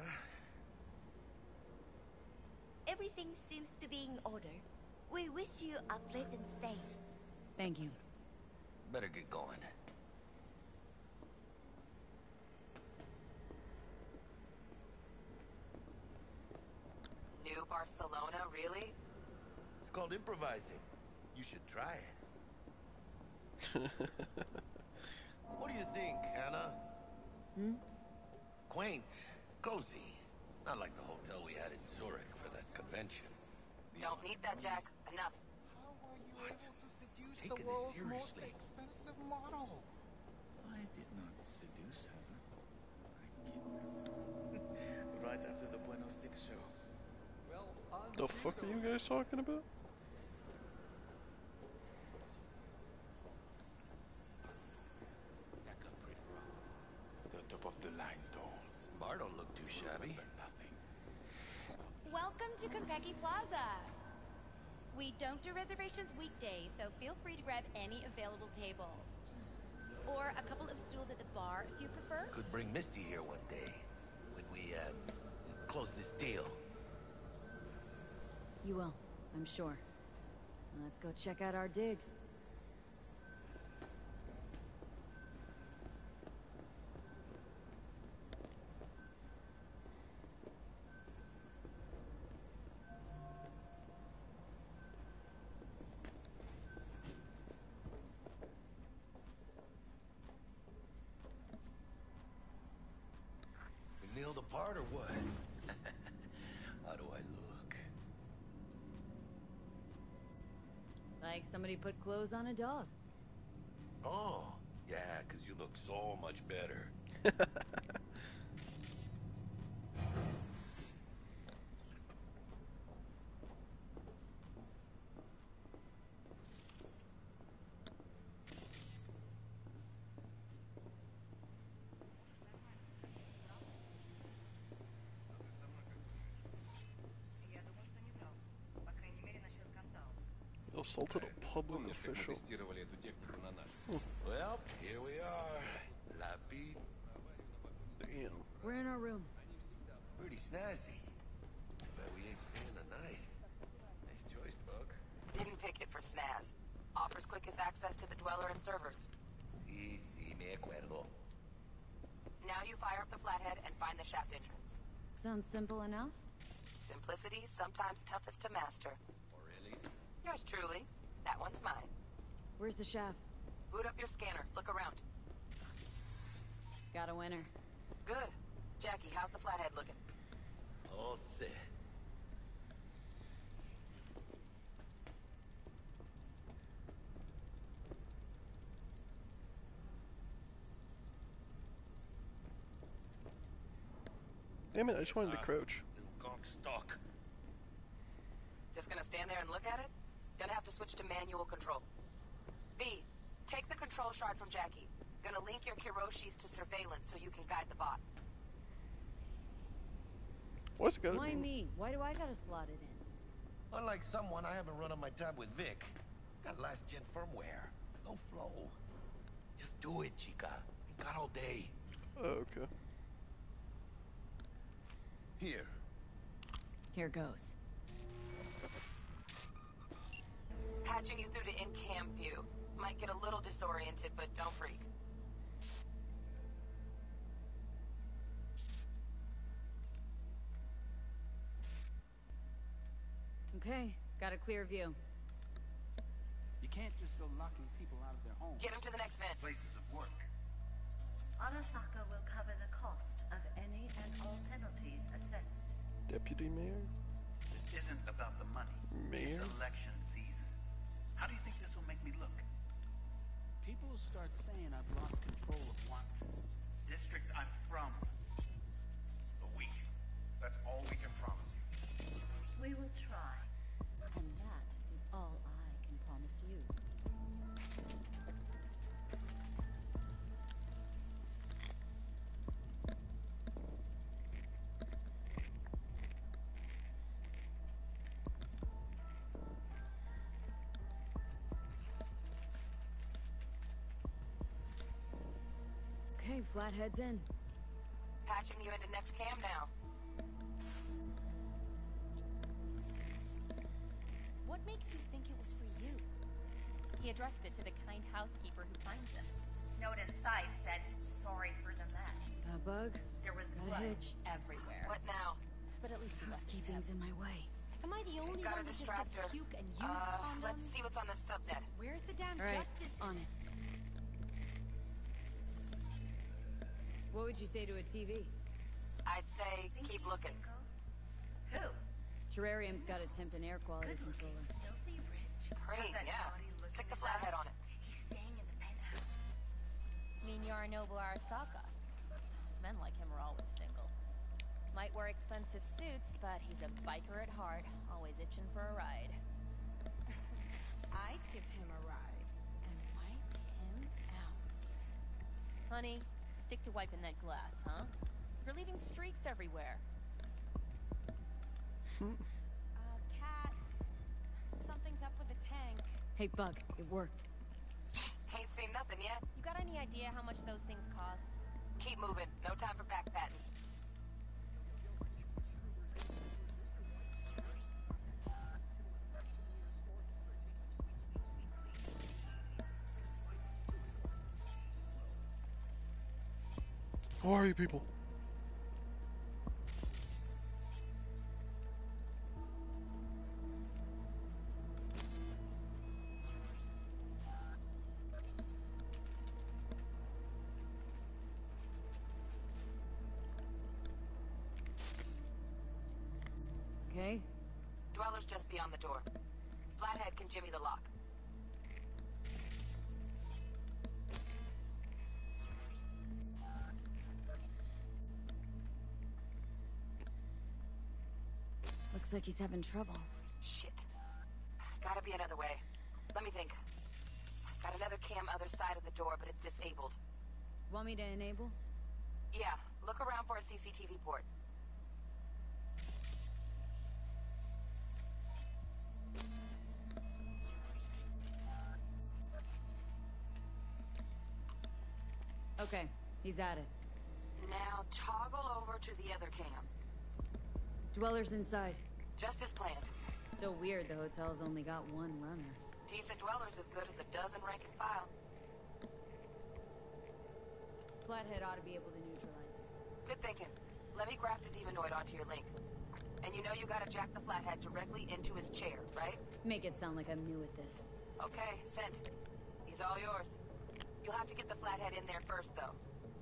Everything seems to be in order. We wish you a pleasant stay.
Thank you.
Better get going.
New Barcelona, really?
It's called improvising. You should try it. What do you think, Hannah?
Hmm?
Quaint, cozy. Not like the hotel we had in Zurich for that convention.
Don't need that, Jack. Enough.
What?
Seduce
Taking
the
this
world's most
seriously.
expensive model. I did not seduce her. I kidnapped her. Right after the Buenos Six show. Well,
The fuck are you guys talking about?
That got pretty rough. The top of the line dolls. Bar don't look too shabby. Nothing.
Welcome to Konpeki Plaza. We don't do reservations weekdays, so feel free to grab any available table. Or a couple of stools at the bar if you prefer.
Could bring Misty here one day when we uh, close this deal.
You will, I'm sure. Let's go check out our digs.
We nailed the part or what? How do I look?
Like somebody put clothes on a dog.
Oh, yeah, because you look so much better.
Assaulted a public
Помнишь, как мы
official.
тестировали эту технику на наших?
Well, here we are. La beat.
Damn.
We're in our room.
Pretty snazzy. Bet we ain't staying the night. Nice choice, Buck.
Didn't pick it for snaz. Offers quickest access to the dweller and servers.
Sí, sí, me acuerdo.
Now you fire up the flathead and find the shaft entrance.
Sounds simple enough.
Simplicity, sometimes toughest to master.
Oh, really?
Yours truly. That one's mine.
Where's the shaft?
Boot up your scanner. Look around.
Got a winner.
Good. Jackie, how's the flathead looking?
All set.
Damn it, I just wanted to crouch.
Gunk stock.
Just gonna stand there and look at it? Gonna have to switch to manual control. V, take the control shard from Jackie. Gonna link your Kiroshis to surveillance so you can guide the bot.
What's good?
Why me? Why do I gotta slot it in?
Unlike someone, I haven't run on my tab with Vic. Got last gen firmware. No flow. Just do it, chica. Ain't got all day.
Oh, okay.
Here.
Here goes.
Patching you through to in-cam view. Might get a little disoriented, but don't freak.
Okay, got a clear view.
You can't just go locking people out of their homes.
Get him to the next vent.
Places of work.
Arasaka will cover the cost of any and all penalties assessed.
Deputy Mayor?
This isn't about the money.
Mayor?
It's election season. How do you think this will make me look?
People will start saying I've lost control of Watson.
District I'm from.
A week. That's all we can promise you.
We will try. And that is all I can promise you.
Okay, Flathead's in.
Patching you into next cam now.
What makes you think it was for you? He addressed it to the kind housekeeper who finds him.
Note inside said, sorry for the mess.
A bug?
There was
Got a
blood
hitch.
Everywhere.
What now?
But at least he left his
Housekeeping's in my way.
Am I the only
Got
one
a
that just gets
distractor.
puke and use
Uh,
condoms?
let's see what's on the subnet.
Where's the damn
All right,
justice?
on it. What would you say to a T V?
I'd say keep looking.
Who?
Terrarium's got a temp and air quality controller.
Filthy rich.
Great,
That
yeah.
body looking
Stick the
at
flathead
us.
on it.
He's staying in the penthouse.
mean Yorinobu Arasaka. Men like him are always single. Might wear expensive suits, but he's a biker at heart, always itching for a ride.
I'd give him a ride and wipe him out.
Honey, stick to wiping that glass, huh? You're leaving streaks everywhere.
uh, Cat, something's up with the tank.
Hey, Bug, it worked.
Ain't seen nothing yet.
You got any idea how much those things cost?
Keep moving. No time for backpatting.
Who are you people?
Okay.
Dweller's just beyond the door. Flathead can jimmy the lock.
Looks like he's having trouble.
Shit. Gotta be another way. Let me think. Got another cam other side of the door, but it's disabled.
Want me to enable?
Yeah, look around for a C C T V port.
Okay, he's at it.
Now toggle over to the other cam.
Dweller's inside.
Just as planned.
Still weird the hotel's only got one runner.
Decent Dweller's as good as a dozen rank and file.
Flathead ought to be able to neutralize it.
Good thinking. Let me graft a demonoid onto your link. And you know you gotta jack the Flathead directly into his chair, right?
Make it sound like I'm new at this.
Okay, sent. He's all yours. You'll have to get the Flathead in there first, though.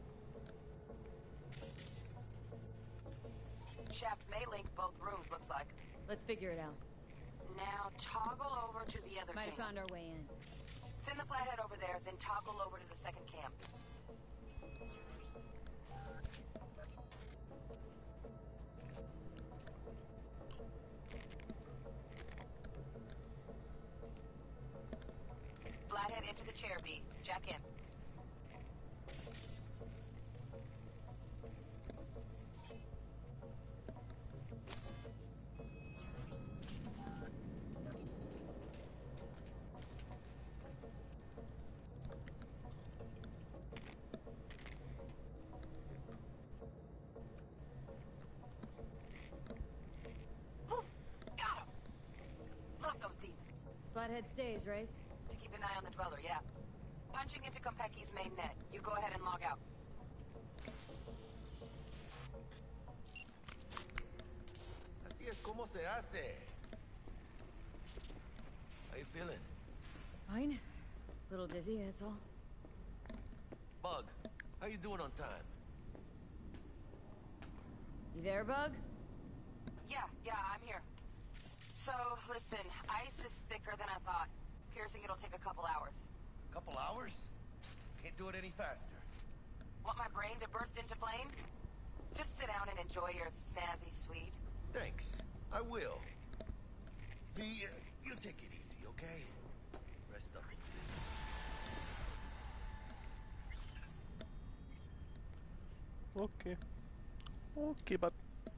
Shaft may link both rooms, looks like.
Let's figure it out.
Now toggle over to the other
Might
cam.
have found our way in.
Send the Flathead over there, then toggle over to the second cam. Flathead into the chair, B. Jack in.
Flathead stays, right?
To keep an eye on the Dweller, yeah. Punching into Konpeki's main net. You go ahead and log out.
Así es como se hace. How you feeling?
Fine. Little dizzy, that's all.
Bug, how you doing on time?
You there, Bug?
Yeah, yeah, I'm here. So, listen, ice is thicker than I thought. Piercing it'll take a couple hours.
Couple hours? Can't do it any faster.
Want my brain to burst into flames? Just sit down and enjoy your snazzy sweet.
Thanks. I will. V, uh, you take it easy, okay? Rest up.
Okay. Okay, but...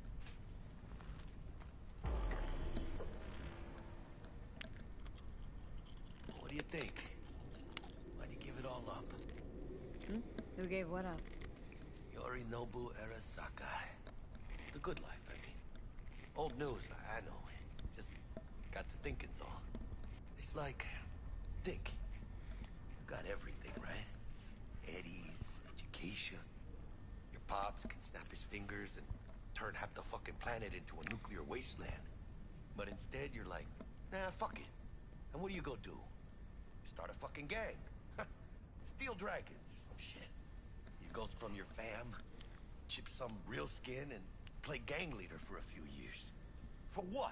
What do you think? Why'd you give it all up?
Hmm? Who gave what up?
Yorinobu Arasaka. The good life, I mean. Old news, I know. Just got to thinking's all. It's like, think. You got everything, right? Eddie's, education. Your pops can snap his fingers and turn half the fucking planet into a nuclear wasteland. But instead, you're like, nah, fuck it. And what do you go do? Start a fucking gang. Steal dragons or some shit. You ghost from your fam, chip some real skin, and play gang leader for a few years. For what?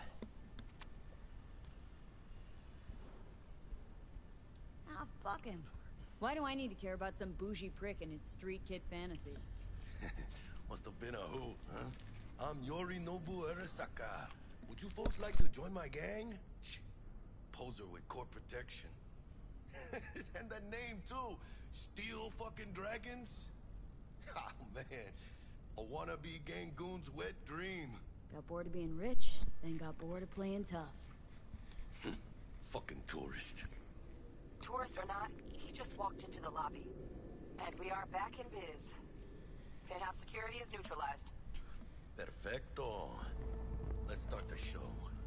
Ah, fuck him. Why do I need to care about some bougie prick and his street kid fantasies?
Must have been a who, huh? I'm Yorinobu Arasaka. Would you folks like to join my gang? Poser with court protection. And that name, too. Steel fucking Dragons? Oh, man. A wannabe Gangoon's wet dream.
Got bored of being rich, then got bored of playing tough.
Fucking tourist.
Tourist or not, he just walked into the lobby. And we are back in biz. Penthouse security is neutralized.
Perfecto. Let's start the show.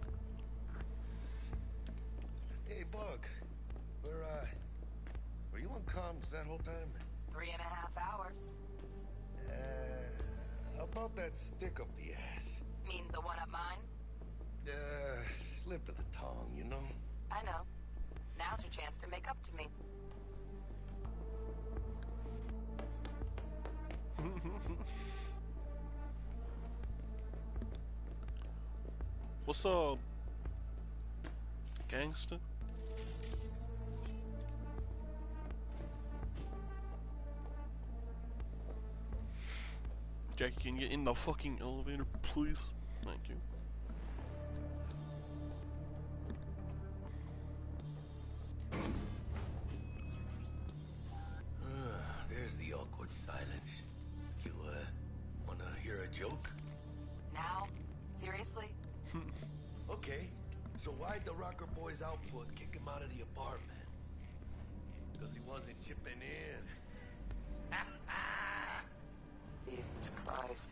Hey, Bug. Where, uh... were you on comms that whole time?
Three and a half hours.
Uh... About that stick up the ass.
Mean the one up mine?
Uh... Slip of the tongue, you know?
I know. Now's your chance to make up to me.
What's up, gangster? Jackie, can you get in the fucking elevator, please? Thank you.
Uh, there's the awkward silence. You, uh, wanna hear a joke?
Now? Seriously?
Okay, so why'd the Rocker Boys output kick him out of the apartment? Because he wasn't chipping in.
Jesus Christ.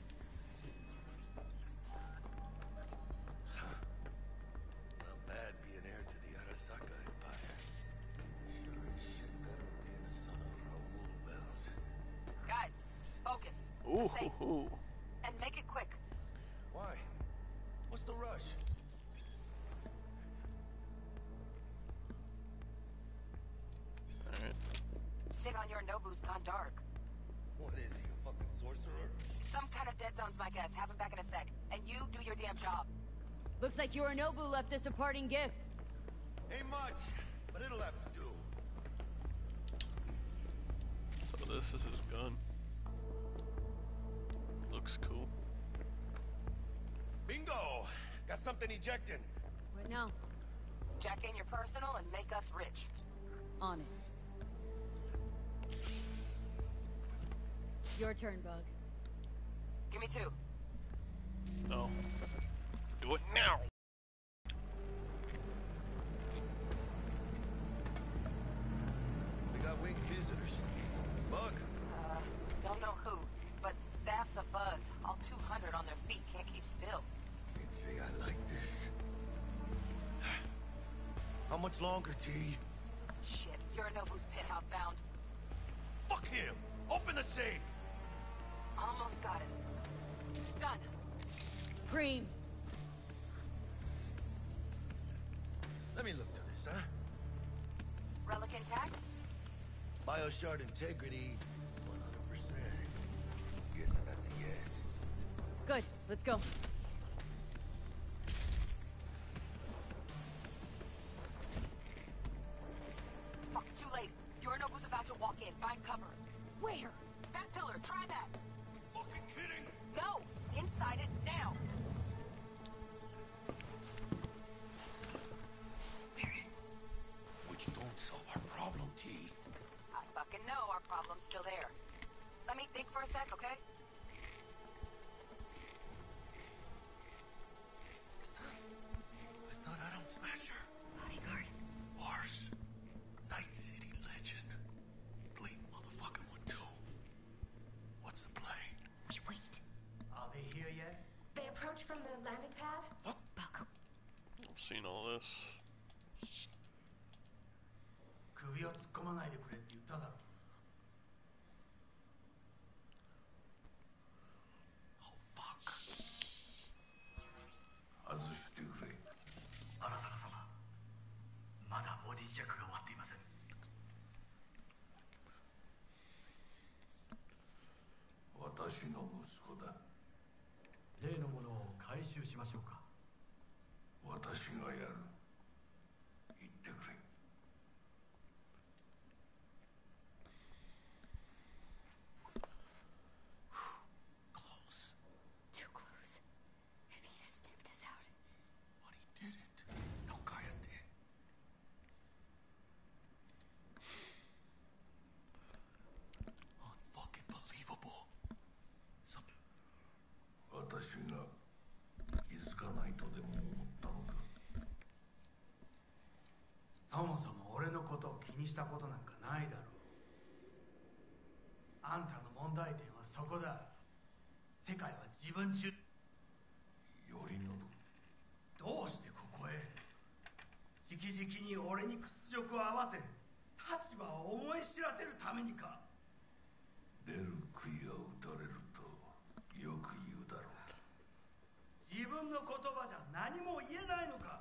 Not bad being heir to the Arasaka Empire. Sure as shit better than being the son of Raoul Wells.
Guys, focus.
Ooh,
Safe.
hoo, hoo.
And make it quick.
Why? What's the rush?
Alright.
Sig on your Nobu's gone dark.
What is he, a fucking sorcerer?
Some kind of dead zone's my guess. Have him back in a sec. And you do your damn job.
Looks like Yorinobu left us a parting gift.
Ain't much, but it'll have to do.
So this is his gun. Looks cool.
Bingo! Got something ejecting.
What now?
Jack in your personal and make us rich.
On it. Your turn, Bug.
Give me two.
No. Do it now!
They got winged visitors. Bug.
Uh, don't know who, but staff's a buzz. All two hundred on their feet can't keep still.
Can't say I like this. How much longer, T?
Shit, Yorinobu's penthouse bound.
Fuck him! Open the safe!
Almost got it. Done.
Cream.
Let me look to this, huh?
Relic intact?
Bioshard integrity, one hundred percent. Guessing that's a yes.
Good. Let's go.
Fuck, too late. Yorinobu's about to walk in. Find cover.
Where?
That pillar. Try that.
Fucking kidding?
No! Inside it now!
Which don't solve our problem, T.
I fucking know our problem's still there. Let me think for a sec, okay?
I thought I don't smash her.
Bodyguard.
Worse. Night City legend. Bleak motherfucking one too. What's the play?
We wait.
Are they here yet?
They approach from the landing pad?
Fuck.
Bug.
I've seen all this.
首を突っ込まないでくれって言っただろ。
Oh fuck.
外してくれ。荒坂様、まだボディチェックが終わっていません。
私の息子だ。
例のものを回収しましょうか。
私がやる。言ってくれ。
Too close.
私が気づかないとでも思ったのか。
そもそも俺のことを気にしたことなんかないだろう。あんたの問題点はそこだ。世界は自分中。
頼信、
どうしてここへ？直々に俺に屈辱を合わせ立場を思い知らせるためにか？
出る杭は打たれるとよく言うだろう。
自分の言葉じゃ何も言えないのか？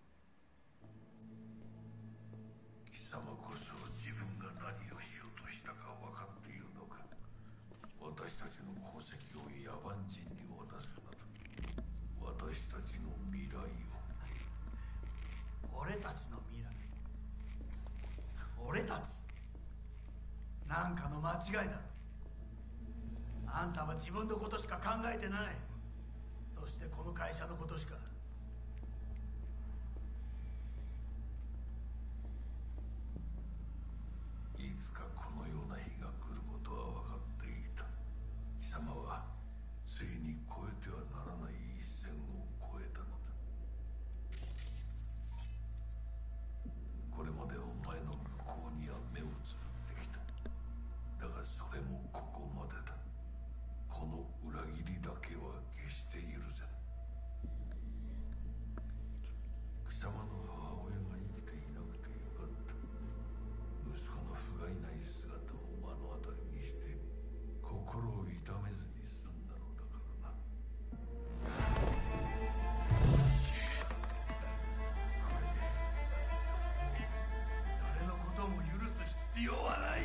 貴様こそ自分が何をしようとしたか分かっているのか。私たちの功績を野蛮人に渡すなど、私たちの未来を。
俺たちの未来？俺たち？なんかの間違いだろ。あんたは自分のことしか考えてない。そしてこの会社のことしか。
いつかこのような日が来ることは分かっていた。貴様はついに越えてはならない一線を越えたのだ。これまでお前の向こうには目をつぶってきた。だがそれもここまでだ。この裏切りだけは決して許せぬ。貴様の母親が生きていなくてよかった。息子の不甲斐ない姿を目の当たりにして心を痛めずに済んだのだからな。
誰のことも許す必要はない。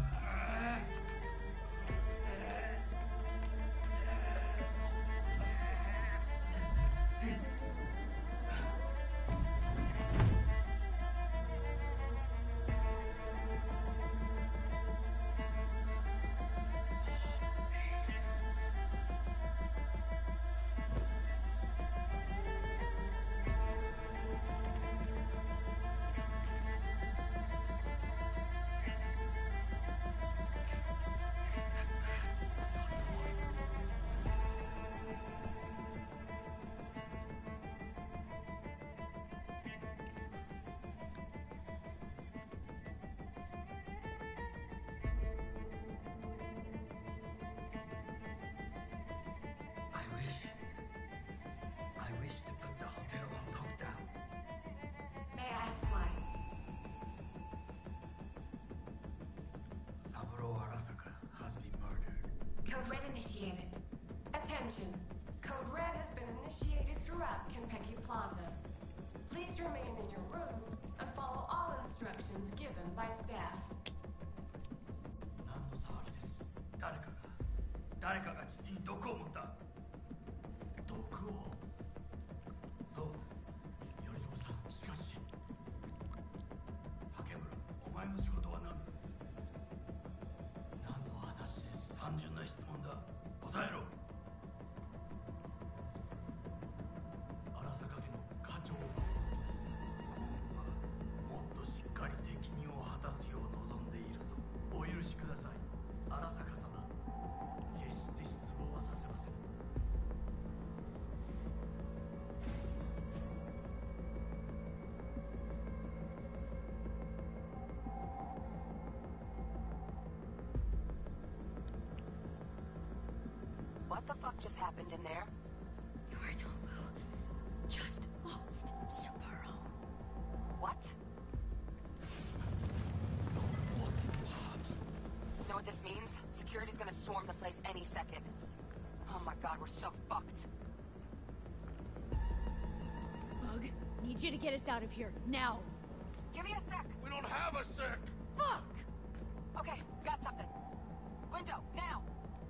Initiated. Attention. Code Red has been initiated throughout Kenpeki Plaza. Please remain in your rooms and follow all instructions given by staff.
何の騒ぎです？誰かが誰かが父に毒を持った。毒を？そう。頼信さん、しかし竹村、お前の仕事は何？何の話です？単純な質問だ。答えろ。荒坂家の家長のことです。今後はもっとしっかり責任を果たすよう望んでいるぞ。お許しください、荒坂様。決して失望はさせません。
What the fuck just happened in there?
Yorinobu just offed Sapporo.
What? Know what this means? Security's gonna swarm the place any second. Oh my god, we're so fucked.
Bug, need you to get us out of here, now!
Give me a sec!
We don't have a sec!
Fuck!
Okay, got something. Window, now!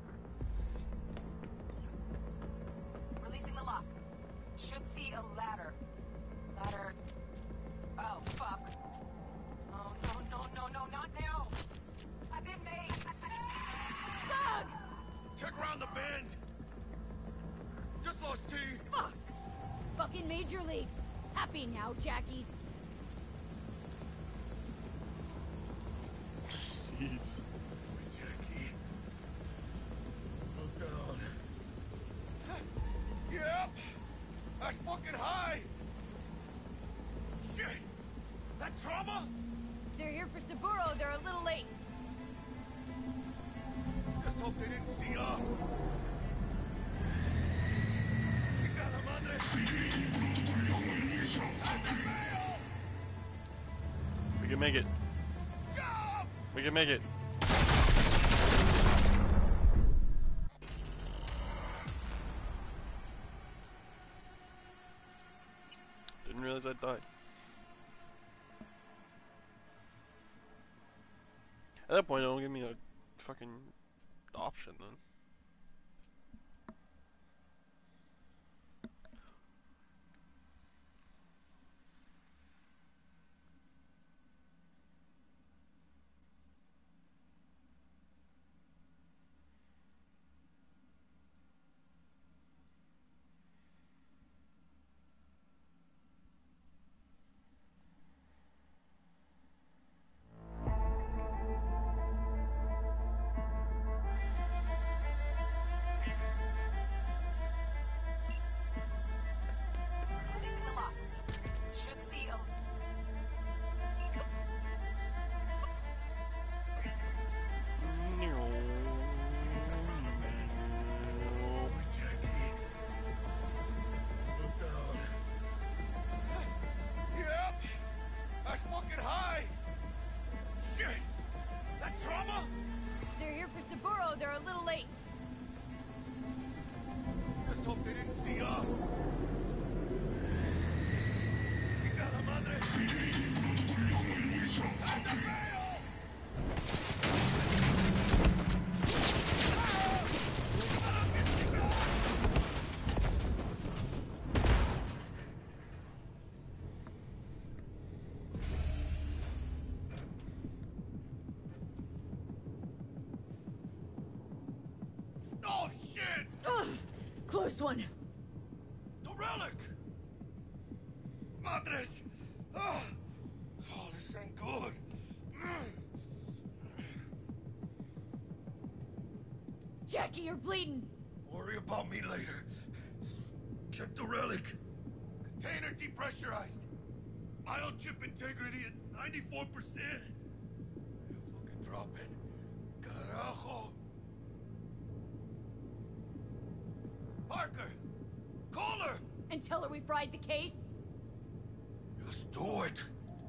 Releasing the lock. Should see a ladder. Ladder... Oh, fuck. Oh, no, no, no, no, not now! I've been made!
Bug!
Check around the bend! Just lost T!
Fuck! Fucking major leagues! Happy now, Jackie?
Jeez.
Jackie. Look down. That's fucking high! Shit! That trauma?
They're here for Saburo. They're a little late.
Just hope they didn't see us. Chingada madre.
We can make it. We can make it. Didn't realize I died. At that point, don't give me a fucking option then.
Releasing the lock. Should see a...
Yep! That's fucking high! Shit! That trauma?
They're here for Saburo. They're a little late.
Just hope they didn't see us. Chingada madre. Oh shit!
Ugh, close one.
The relic! Madres! Oh, oh this ain't good.
Jackie, you're bleeding.
Worry about me later. Check the relic. Container depressurized. Biochip integrity at ninety-four percent. Fucking drop it. Carajo. Parker! Call her!
And tell her we fried the case?
Just do it.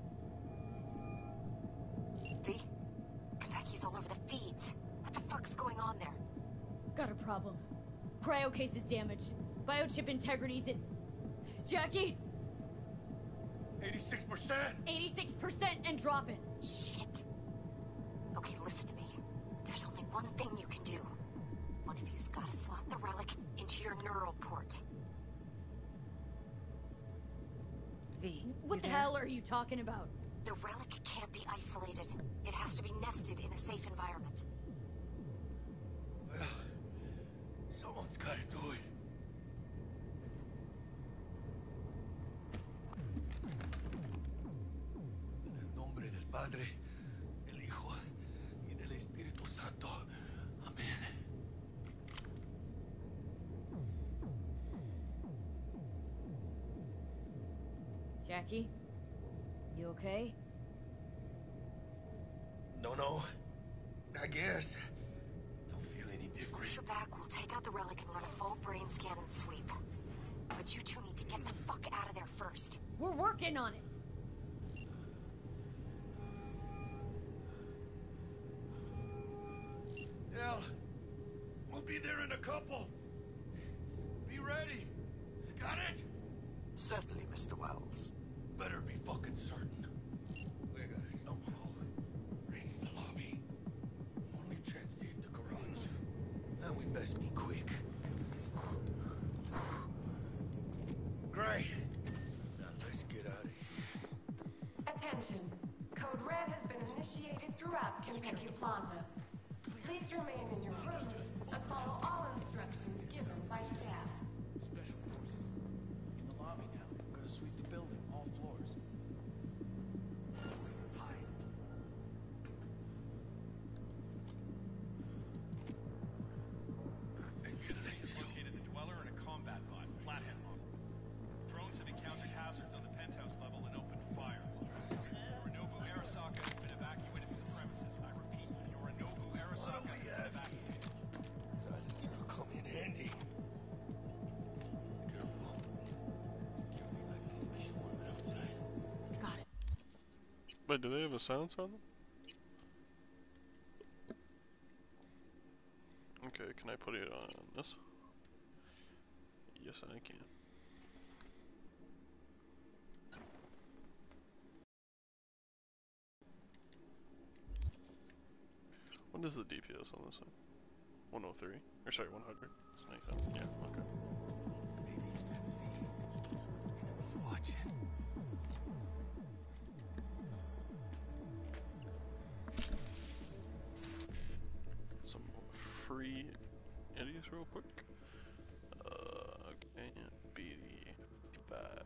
V? Konpeki's all over the feeds. What the fuck's going on there?
Got a problem. Cryo case is damaged. Biochip integrity's at... Jackie?
eighty-six percent!
eighty-six percent and dropping.
Shit. Okay, listen to me. There's only one thing you can do. One of you's gotta slot the relic into your neural port.
V,
What
you
the
there?
hell are you talking about?
The relic can't be isolated. It has to be nested in a safe environment.
Well, someone's gotta do it. En el nombre del Padre, del Hijo y del Espíritu Santo. Amén.
Jackie? You okay?
No, no. I guess. Don't feel any different.
Once you're back, we'll take out the relic and run a full brain scan and sweep. But you two need to get the fuck out of there first.
We're working on it.
Hell, we'll be there in a couple. Be ready. Got it?
Certainly, Mister Wells.
Better be fucking certain. We gotta somehow reach the lobby. Only chance to hit the garage. And we best be quick. Great. Now let's get out of here.
Attention. Code Red has been initiated throughout Konpeki Plaza. Please remain in your rooms and follow all instructions given by staff.
Special forces. In the lobby now. We're gonna sweep the building, all floors. Hide.
Located the Dweller and a combat bot, Flathead model.
Wait, do they have a silence on them? Okay, can I put it on this? Yes, I can. What is the D P S on this one? one oh three? Or sorry, one hundred. That's nice. Yeah, okay.
Maybe step V. Enemies watching.
Some free idiots real quick. Uh, okay, B D five.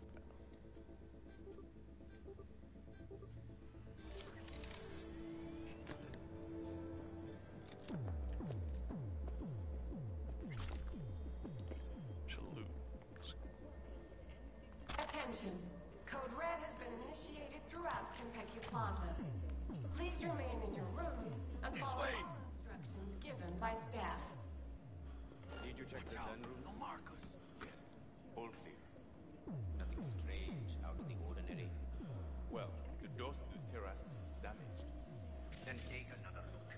Attention. Code Red has been initiated throughout Kentucky Plaza. Please remain in your rooms and follow all instructions given by staff.
Did you check the gun room?
No markers. Yes, all clear.
Nothing strange out of the ordinary. Well, the doors to the terrace is damaged.
Then take another look.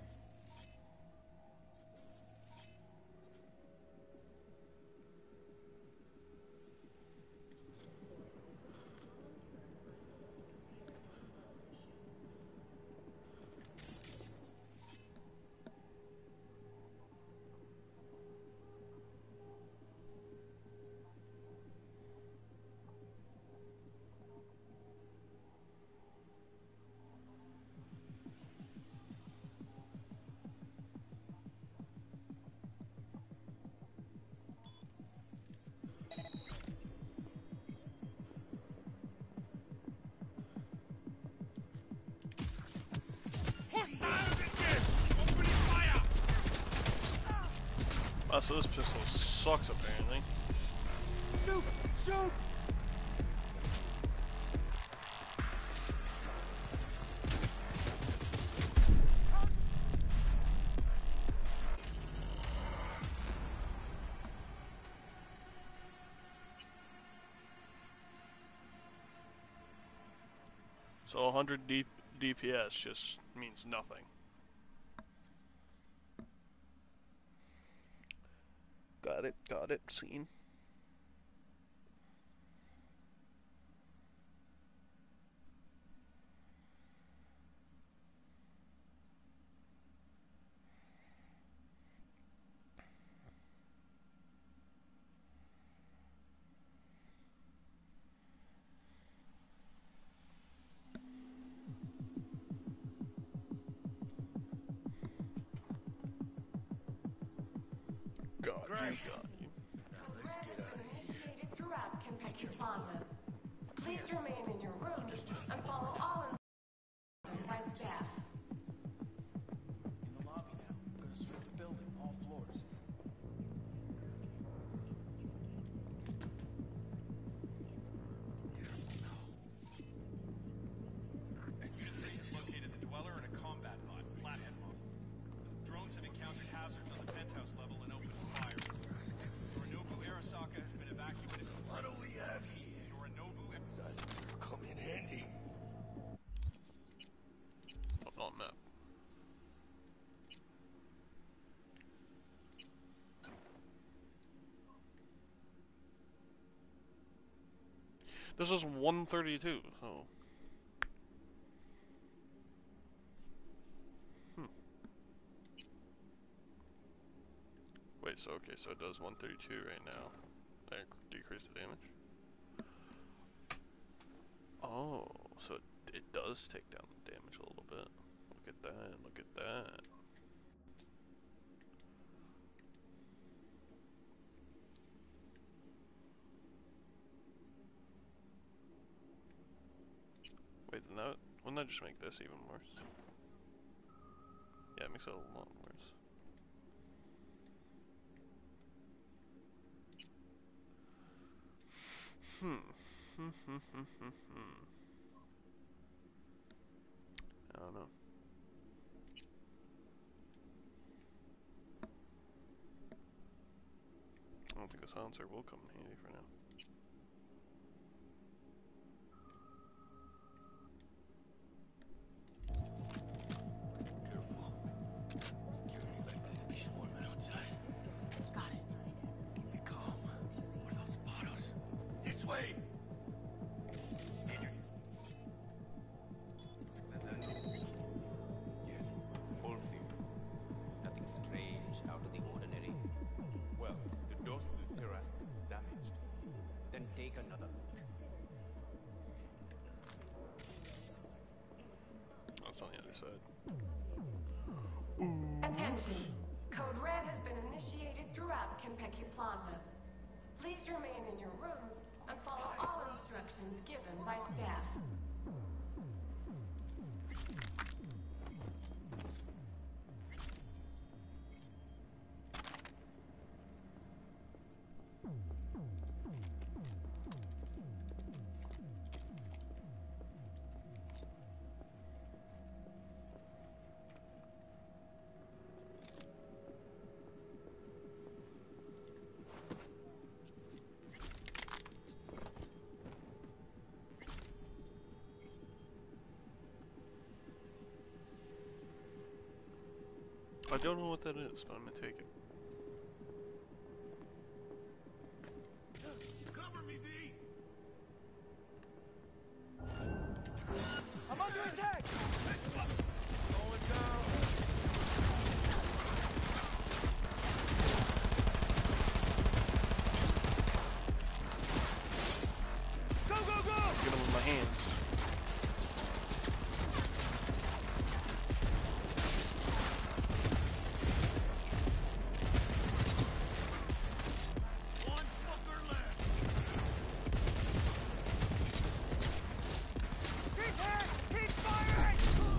Oh, so this pistol sucks apparently.
Shoot! Shoot!
So one hundred D DPS just means nothing. Got it, got it, seen. God,
Great.
you got you.
Let's get out of here.
Initiated throughout Kentucky Plaza. Please remain in your rooms and follow all instructions by staff.
In the lobby now. I'm gonna sweep the building, all floors.
He's located the dweller and a combat bot, Flathead Mod. Drones have encountered hazards on the penthouse level and opened fire. Yorinobu Arasaka has been evacuated.
What do we have here?
Yorinobu
Silencer come in handy.
On map. This is one thirty-two, so. Hmm. Wait, so okay, so it does one thirty-two right now. I decrease the damage. Oh, so it, it does take down the damage a little bit. Look at that, look at that. Wait, then that, wouldn't that just make this even worse? Yeah, it makes it a lot worse. Hmm. Hmm, hmm, hmm, hmm, hmm. I don't know. I don't think a silencer will come in handy for now.
take another look.
That's on the other side.
Attention. Code Red has been initiated throughout Kentucky Plaza. Please remain in your rooms and follow all instructions given by staff.
I don't know what that is, but I'm gonna take it.
Cover me, V!
I'm under attack!
Going down!
Go, go, go!
Get him with my hands.
One fucker left!
He's hit! He's firing!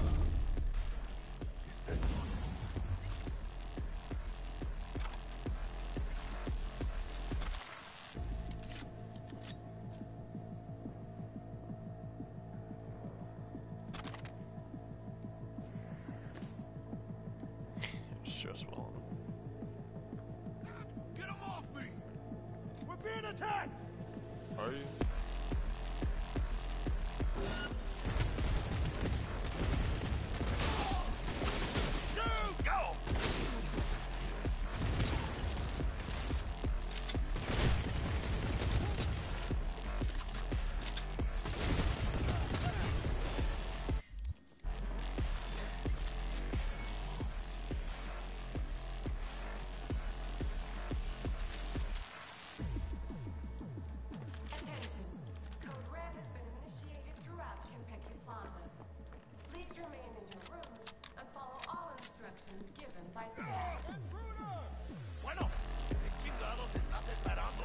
Stressful.
Get him off me! We're being attacked!
Are you?
Shoot! Go!
Attention. Code Red has been initiated throughout Kentucky Plaza. Please remain in your rooms and follow all instructions given by staff.
Bueno, ¿qué chingados estás esperando?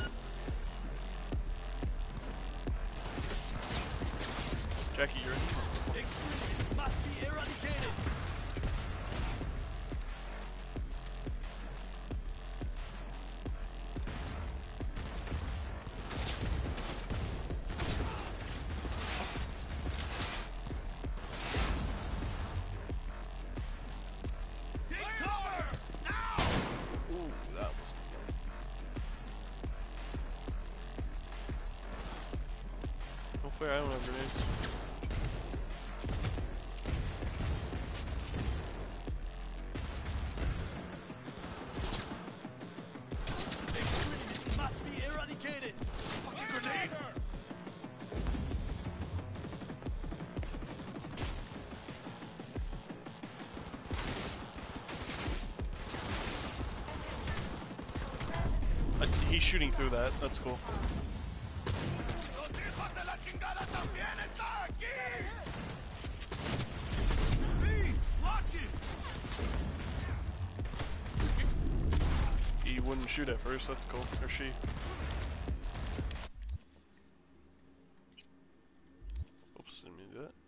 Jackie, you're in.
Extremists must be eradicated!
Take cover! Now!
Ooh, that was. Hopefully, I don't have grenades.
Extremists must be eradicated!
Fucking grenade!
Uh, he's shooting through that. That's cool.
¡Los hijos de la chingada también están aquí! V, watch it!
He wouldn't shoot at first. That's cool. Or she. Oops, didn't mean to do that.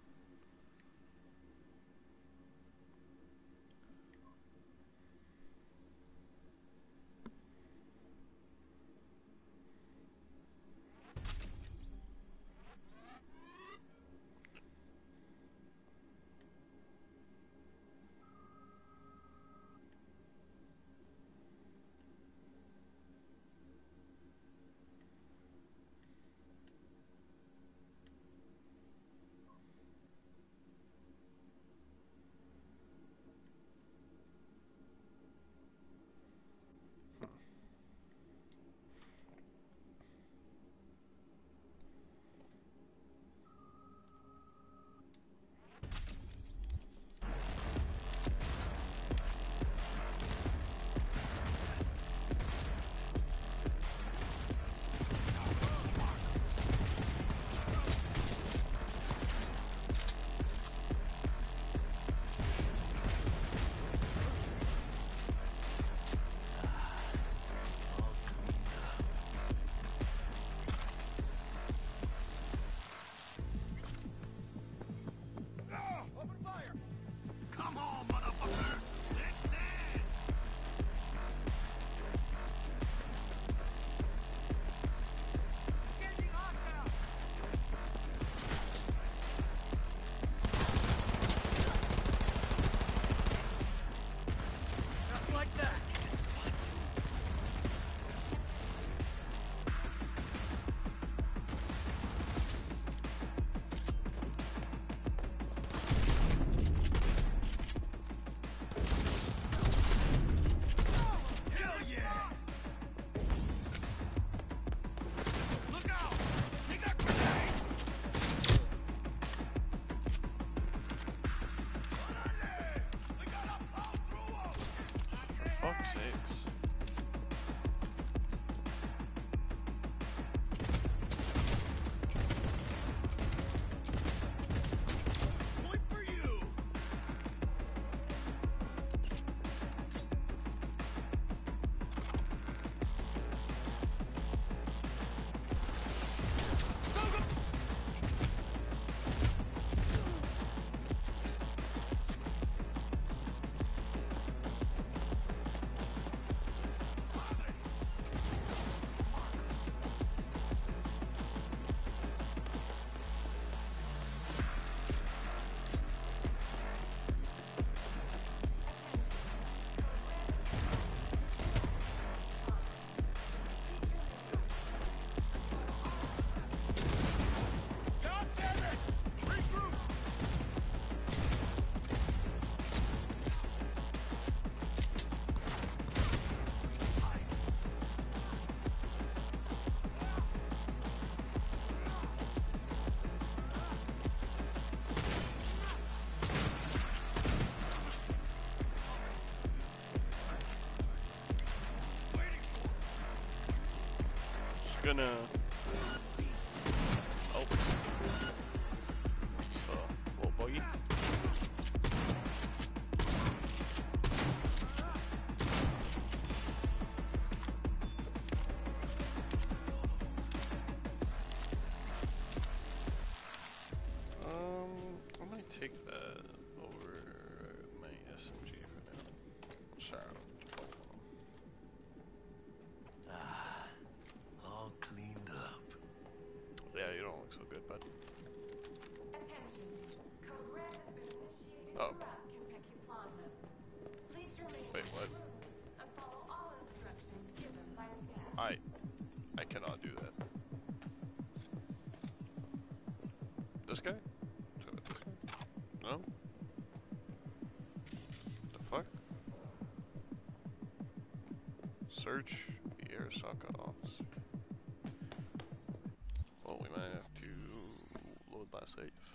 gonna. Oh. Uh, little buggy. Um, I might take that over my S M G for now. Sorry.
Ah, all cleaned up.
Yeah, you don't look so good, bud.
Attention. Code Red has been initiated
Oh.
throughout Kentucky Plaza. Please remain
Wait,
in
what?
your rooms and follow all instructions given by staff.
I, I cannot do that. This guy? This guy? No? The fuck? Search the Arasaka officer. Well, we might have to load last save.